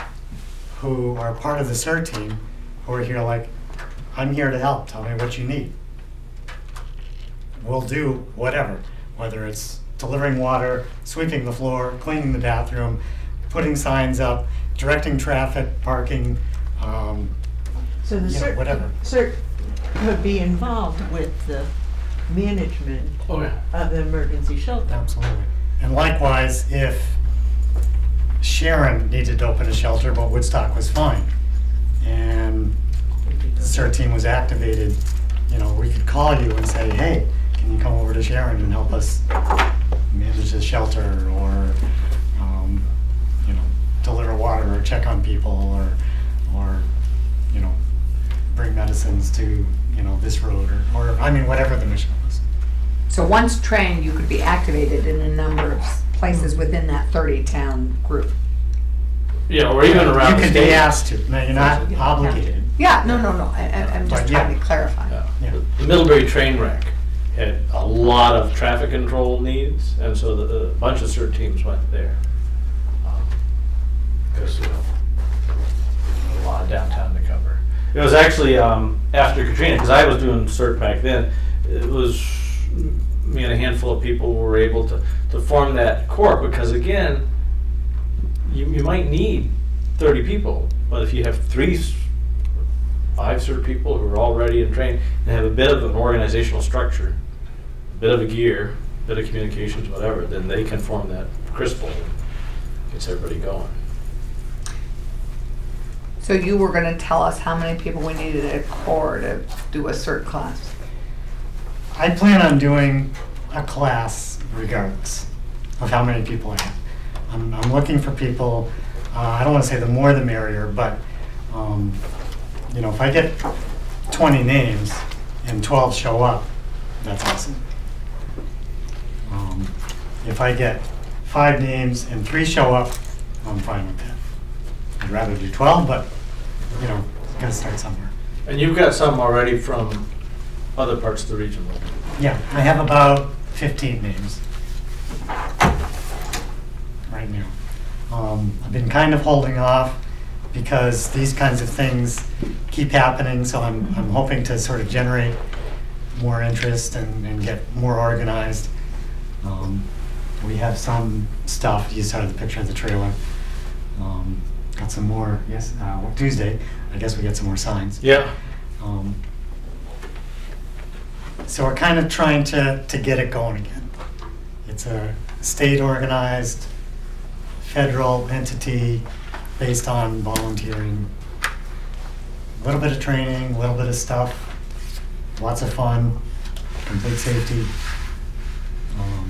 [SPEAKER 3] who are part of the CERT team, who are here like, I'm here to help, tell me what you need. We'll do whatever, whether it's delivering water, sweeping the floor, cleaning the bathroom, putting signs up, directing traffic, parking, um,
[SPEAKER 4] So the
[SPEAKER 3] you know,
[SPEAKER 4] CERT,
[SPEAKER 3] whatever.
[SPEAKER 4] CERT could be involved with the management
[SPEAKER 1] Oh, yeah.
[SPEAKER 4] of the emergency shelter.
[SPEAKER 3] Absolutely. And likewise, if Sharon needed to open a shelter, but Woodstock was fine, and the CERT team was activated, you know, we could call you and say, hey, can you come over to Sharon and help us manage the shelter, or, um, you know, deliver water, or check on people, or, or, you know, bring medicines to, you know, this road, or, or, I mean, whatever the mission was.
[SPEAKER 2] So once trained, you could be activated in a number of places within that thirty town group.
[SPEAKER 1] Yeah, or even around
[SPEAKER 3] You
[SPEAKER 1] the
[SPEAKER 3] could
[SPEAKER 1] state.
[SPEAKER 3] be asked to, no, you're not obligated.
[SPEAKER 2] Yeah, no, no, no, I, I- I'm just
[SPEAKER 3] But yeah.
[SPEAKER 2] trying to clarify.
[SPEAKER 1] Yeah.
[SPEAKER 3] Yeah.
[SPEAKER 1] The Middlebury train wreck had a lot of traffic control needs, and so the, a bunch of CERT teams went there. Because, you know, a lot of downtown to cover. It was actually um, after Katrina, because I was doing CERT back then, it was me and a handful of people were able to, to form that corps, because again, you, you might need thirty people, but if you have three, s- five CERT people who are all ready and trained and have a bit of an organizational structure, a bit of a gear, a bit of communications, whatever, then they can form that crystal and gets everybody going.
[SPEAKER 2] So you were gonna tell us how many people we needed at core to do a CERT class?
[SPEAKER 3] I plan on doing a class regardless of how many people I have. I'm, I'm looking for people, uh, I don't want to say the more the merrier, but, um, you know, if I get twenty names and twelve show up, that's awesome. Um, if I get five names and three show up, I'm fine with that. I'd rather do twelve, but, you know, gotta start somewhere.
[SPEAKER 1] And you've got some already from other parts of the region, right?
[SPEAKER 3] Yeah, I have about fifteen names right now. Um, I've been kind of holding off because these kinds of things keep happening, so I'm, I'm hoping to sort of generate more interest and, and get more organized. Um, we have some stuff, you saw the picture of the trailer. Um, got some more, yes, uh, Tuesday, I guess we get some more signs.
[SPEAKER 1] Yeah.
[SPEAKER 3] Um, So we're kind of trying to, to get it going again. It's a state organized, federal entity based on volunteering. A little bit of training, a little bit of stuff, lots of fun, complete safety, um,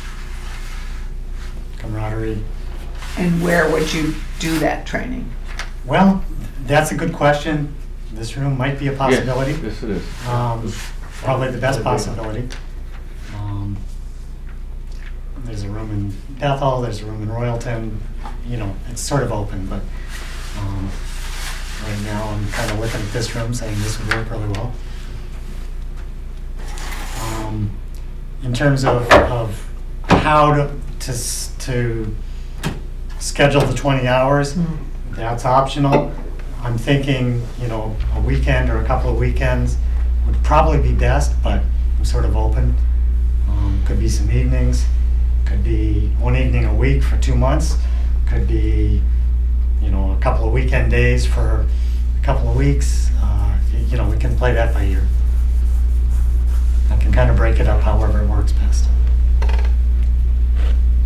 [SPEAKER 3] camaraderie.
[SPEAKER 2] And where would you do that training?
[SPEAKER 3] Well, that's a good question. This room might be a possibility.
[SPEAKER 6] Yes, it is.
[SPEAKER 3] Um, Probably the best possibility. Um, There's a room in Bethel, there's a room in Royalton, you know, it's sort of open, but um, right now I'm kind of looking at this room saying this would work really well. Um, In terms of, of how to, to, s- to schedule the twenty hours, that's optional. I'm thinking, you know, a weekend or a couple of weekends would probably be best, but I'm sort of open. Um, could be some evenings, could be one evening a week for two months, could be, you know, a couple of weekend days for a couple of weeks. Uh, y- you know, we can play that by ear. I can kind of break it up however it works best.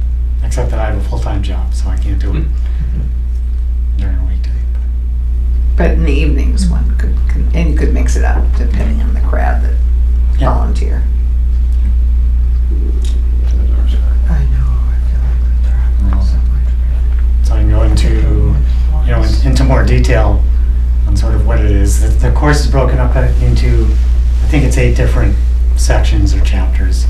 [SPEAKER 3] Except that I have a full-time job, so I can't do it during a weekday.
[SPEAKER 2] But in the evenings, one could, can- and you could mix it up depending on the crowd that
[SPEAKER 3] Yeah.
[SPEAKER 2] volunteer.
[SPEAKER 4] I know, I feel like we're traveling so much.
[SPEAKER 3] So I can go into, you know, in- into more detail on sort of what it is. The, the course is broken up into, I think it's eight different sections or chapters.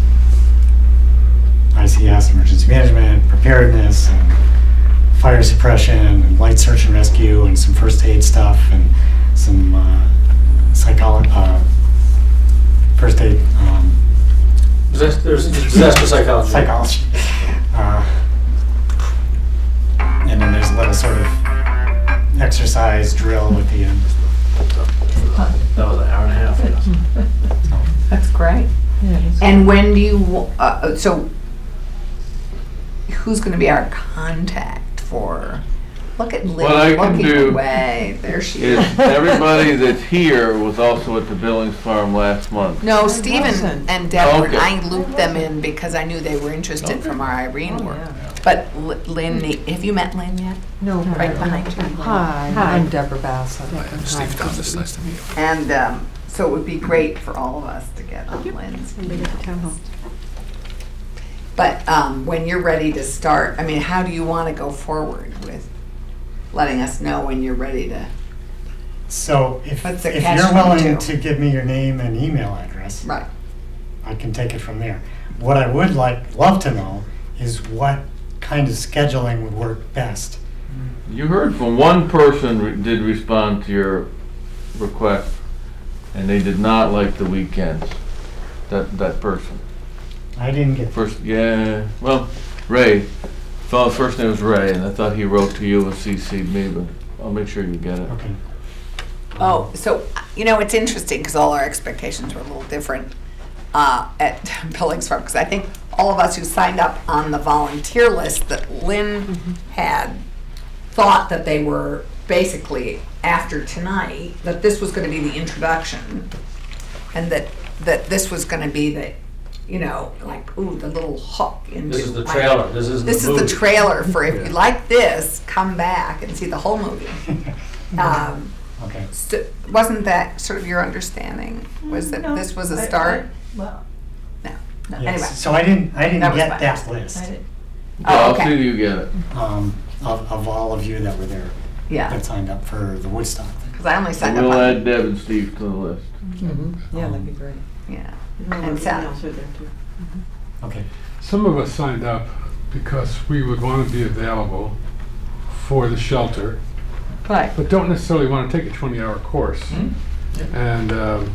[SPEAKER 3] I C S, emergency management, preparedness, and fire suppression, and light search and rescue, and some first aid stuff, and some uh, psychology, uh, first aid, um,
[SPEAKER 7] Disaster, there's disaster psychology.
[SPEAKER 3] psychology. Uh, and then there's a little sort of exercise drill at the end.
[SPEAKER 7] That was an hour and a half. yes.
[SPEAKER 2] That's great.
[SPEAKER 4] Yeah, it's-
[SPEAKER 2] And when do you, uh, so who's gonna be our contact for, look at
[SPEAKER 5] What I
[SPEAKER 2] Liz
[SPEAKER 5] can
[SPEAKER 2] looking
[SPEAKER 5] do
[SPEAKER 2] away, there she
[SPEAKER 5] Is
[SPEAKER 2] is.
[SPEAKER 5] everybody that's here was also at the Billings Farm last month.
[SPEAKER 2] No,
[SPEAKER 4] I
[SPEAKER 2] Stephen
[SPEAKER 4] wasn't.
[SPEAKER 2] and Deborah,
[SPEAKER 5] Okay.
[SPEAKER 2] I looped them in because I knew they were interested from our Irene
[SPEAKER 4] Oh,
[SPEAKER 2] work.
[SPEAKER 4] yeah.
[SPEAKER 2] But Li- Lynn, have you met Lynn yet?
[SPEAKER 4] No,
[SPEAKER 2] Right behind you.
[SPEAKER 8] Hi,
[SPEAKER 4] Hi.
[SPEAKER 8] I'm Deborah Bassett.
[SPEAKER 7] Steve Thomas, nice to meet you.
[SPEAKER 2] And um, so it would be great for all of us to get on Lynn's. But um, when you're ready to start, I mean, how do you want to go forward with letting us know when you're ready to?
[SPEAKER 3] So if,
[SPEAKER 2] What's the
[SPEAKER 3] if
[SPEAKER 2] catch
[SPEAKER 3] you're willing
[SPEAKER 2] twenty-two?
[SPEAKER 3] to give me your name and email address,
[SPEAKER 2] Right.
[SPEAKER 3] I can take it from there. What I would like, love to know is what kind of scheduling would work best.
[SPEAKER 5] You heard from one person re- did respond to your request, and they did not like the weekends. That, that person.
[SPEAKER 3] I didn't get,
[SPEAKER 5] First, yeah, well, Ray, fellow's first name was Ray, and I thought he wrote to you and C C'd me, but I'll make sure you get it.
[SPEAKER 3] okay.
[SPEAKER 2] Oh, so, you know, it's interesting because all our expectations were a little different uh, at Billings Farm. Because I think all of us who signed up on the volunteer list that Lynn had thought that they were basically after tonight, that this was going to be the introduction. And that, that this was going to be the, you know, like, ooh, the little hook into.
[SPEAKER 7] This is the
[SPEAKER 2] like-
[SPEAKER 7] trailer, this is the
[SPEAKER 2] This is the
[SPEAKER 7] movie.
[SPEAKER 2] trailer for if you
[SPEAKER 7] Yeah.
[SPEAKER 2] like this, come back and see the whole movie. Um,
[SPEAKER 3] Okay.
[SPEAKER 2] so wasn't that sort of your understanding? Was that
[SPEAKER 4] No,
[SPEAKER 2] this was a
[SPEAKER 4] I- I-
[SPEAKER 2] start?
[SPEAKER 4] Well,
[SPEAKER 2] No, no,
[SPEAKER 3] Yes.
[SPEAKER 2] anyway.
[SPEAKER 3] So I didn't, I
[SPEAKER 2] That
[SPEAKER 3] didn't
[SPEAKER 2] was
[SPEAKER 3] get
[SPEAKER 2] fine.
[SPEAKER 3] that list
[SPEAKER 4] I did.
[SPEAKER 2] Oh,
[SPEAKER 5] I'll
[SPEAKER 2] okay.
[SPEAKER 5] see that you get it.
[SPEAKER 3] um, of, of all of you that were there,
[SPEAKER 2] Yeah,
[SPEAKER 3] that signed up for the Woodstock thing.
[SPEAKER 2] because I only
[SPEAKER 5] And
[SPEAKER 2] signed up
[SPEAKER 5] we'll
[SPEAKER 2] on,
[SPEAKER 5] add Deb and Steve to the list.
[SPEAKER 8] Yeah, that'd be great.
[SPEAKER 2] yeah.
[SPEAKER 4] And all
[SPEAKER 2] And
[SPEAKER 4] the
[SPEAKER 2] Sal.
[SPEAKER 4] emails are there too.
[SPEAKER 3] Okay.
[SPEAKER 9] Some of us signed up because we would want to be available for the shelter,
[SPEAKER 2] Right.
[SPEAKER 9] but don't necessarily want to take a twenty-hour course. And um,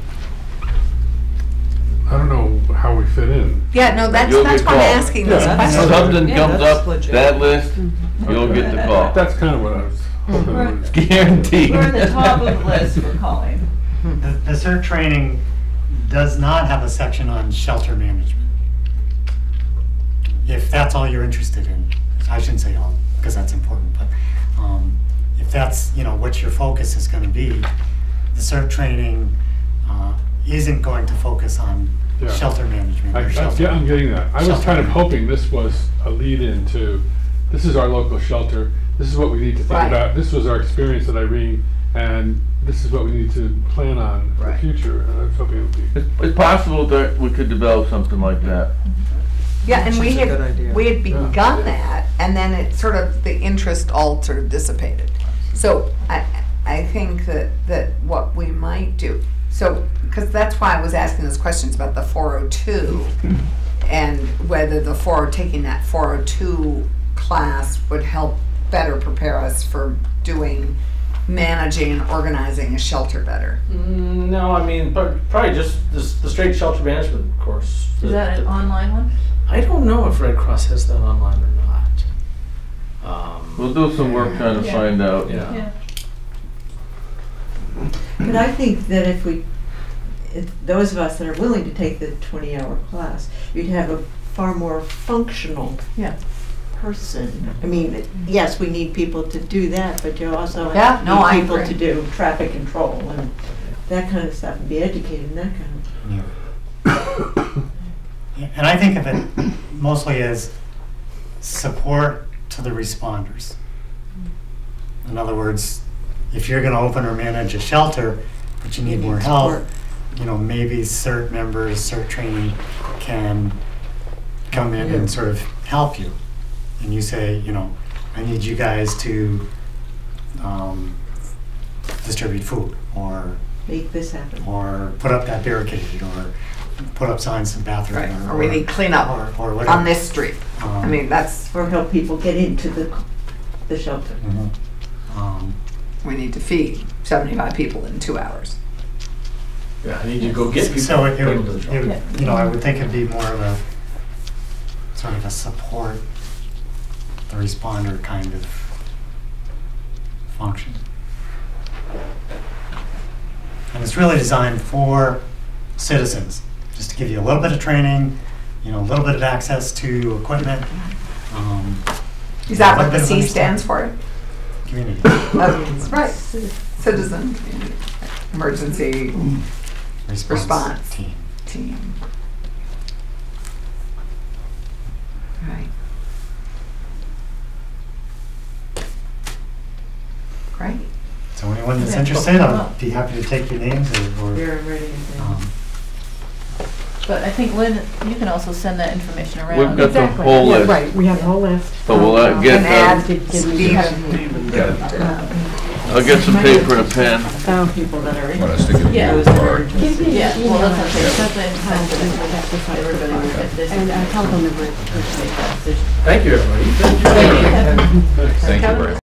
[SPEAKER 9] I don't know how we fit in.
[SPEAKER 2] Yeah, no, that's,
[SPEAKER 5] You'll
[SPEAKER 2] that's
[SPEAKER 5] get
[SPEAKER 2] why I'm
[SPEAKER 5] called.
[SPEAKER 2] asking
[SPEAKER 9] Yeah,
[SPEAKER 2] this
[SPEAKER 9] that's-
[SPEAKER 2] question.
[SPEAKER 5] Something
[SPEAKER 8] Yeah,
[SPEAKER 5] comes
[SPEAKER 8] that's
[SPEAKER 5] up,
[SPEAKER 8] legit.
[SPEAKER 5] that list, you'll get the call.
[SPEAKER 9] That's kind of what I was hoping. it was.
[SPEAKER 5] Guaranteed.
[SPEAKER 4] We're at the top of the list for calling.
[SPEAKER 3] The, the CERT training does not have a section on shelter management. If that's all you're interested in, I shouldn't say all, because that's important, but um, if that's, you know, what your focus is gonna be, the CERT training uh, isn't going to focus on
[SPEAKER 9] Yeah.
[SPEAKER 3] shelter management
[SPEAKER 9] I,
[SPEAKER 3] or
[SPEAKER 9] I,
[SPEAKER 3] shelter.
[SPEAKER 9] yeah, I'm getting that. I was
[SPEAKER 3] shelter
[SPEAKER 9] kind of
[SPEAKER 3] management.
[SPEAKER 9] hoping this was a lead-in to, this is our local shelter, this is what we need to think
[SPEAKER 2] Right.
[SPEAKER 9] about, this was our experience at Irene, and this is what we need to plan on for the
[SPEAKER 2] Right.
[SPEAKER 9] future. And I was hoping it would be.
[SPEAKER 5] It's, it's possible that we could develop something like that.
[SPEAKER 2] Yeah, and we
[SPEAKER 8] Which is a good
[SPEAKER 2] had,
[SPEAKER 8] idea.
[SPEAKER 2] we had begun that, and then it sort of, the interest all sort of dissipated. So I, I think that, that what we might do, so, because that's why I was asking those questions about the four oh two, and whether the four, taking that four oh two class would help better prepare us for doing, managing and organizing a shelter better.
[SPEAKER 7] Mm, No, I mean, but probably just this, the straight shelter management course.
[SPEAKER 4] Is that an online one?
[SPEAKER 7] I don't know if Red Cross has that online or not. Um,
[SPEAKER 5] We'll do some work trying to
[SPEAKER 4] Yeah.
[SPEAKER 5] find out.
[SPEAKER 7] Yeah.
[SPEAKER 4] But I think that if we, if those of us that are willing to take the twenty-hour class, you'd have a far more functional
[SPEAKER 2] Yeah.
[SPEAKER 4] person. I mean, yes, we need people to do that, but you also
[SPEAKER 2] Yeah, no, I
[SPEAKER 4] need people
[SPEAKER 2] agree.
[SPEAKER 4] to do traffic control and that kind of stuff, and be educated and that kind of.
[SPEAKER 3] Yeah. Yeah, and I think of it mostly as support to the responders. In other words, if you're gonna open or manage a shelter, but you need more help, you know, maybe CERT members, CERT training can come in and sort of help you. And you say, you know, I need you guys to um, distribute food, or
[SPEAKER 4] Make this happen.
[SPEAKER 3] or put up that barricade, or put up signs in the bathroom,
[SPEAKER 2] Right, or we need cleanup
[SPEAKER 3] or, or whatever.
[SPEAKER 2] on this street. I
[SPEAKER 3] Um,
[SPEAKER 2] mean, that's,
[SPEAKER 4] Or help people get into the, the shelter.
[SPEAKER 3] mhm. Um,
[SPEAKER 2] we need to feed seventy-five people in two hours.
[SPEAKER 7] Yeah, I need you to go get people.
[SPEAKER 3] So it
[SPEAKER 7] bring
[SPEAKER 3] would,
[SPEAKER 7] them to the
[SPEAKER 3] it
[SPEAKER 7] shelter.
[SPEAKER 3] would, you know, I would think it'd be more of a, sort of a support, the responder kind of function. And it's really designed for citizens, just to give you a little bit of training, you know, a little bit of access to equipment. um,
[SPEAKER 2] Is that
[SPEAKER 3] a
[SPEAKER 2] what
[SPEAKER 3] little
[SPEAKER 2] the
[SPEAKER 3] bit of
[SPEAKER 2] C stands for?
[SPEAKER 3] Community.
[SPEAKER 2] Oh, right, citizen community, emergency Response.
[SPEAKER 3] Team.
[SPEAKER 2] team. Right. Great.
[SPEAKER 3] So anyone that's
[SPEAKER 4] Okay.
[SPEAKER 3] interested, I'd be happy to take your names or, or,
[SPEAKER 4] You're ready to
[SPEAKER 3] um,
[SPEAKER 10] But I think, Lynn, you can also send that information around.
[SPEAKER 5] We've got the
[SPEAKER 8] Exactly.
[SPEAKER 5] whole
[SPEAKER 8] Yeah,
[SPEAKER 5] list,
[SPEAKER 8] Right, we have the whole list.
[SPEAKER 5] but will that get,
[SPEAKER 2] And
[SPEAKER 5] uh,
[SPEAKER 2] add
[SPEAKER 8] Give- give me
[SPEAKER 2] Stephen.
[SPEAKER 5] I'll get some paper and a pen.
[SPEAKER 8] Oh,
[SPEAKER 4] people that are
[SPEAKER 6] Want us to get
[SPEAKER 10] Yeah.
[SPEAKER 6] those or-
[SPEAKER 10] Yeah, well, that's what I'm saying,
[SPEAKER 8] Yeah.
[SPEAKER 10] something, something, everybody will get this.
[SPEAKER 8] And uh, telephone number.
[SPEAKER 10] Make that decision.
[SPEAKER 7] Thank you, everybody.
[SPEAKER 10] Thank you.
[SPEAKER 6] Thank you very much.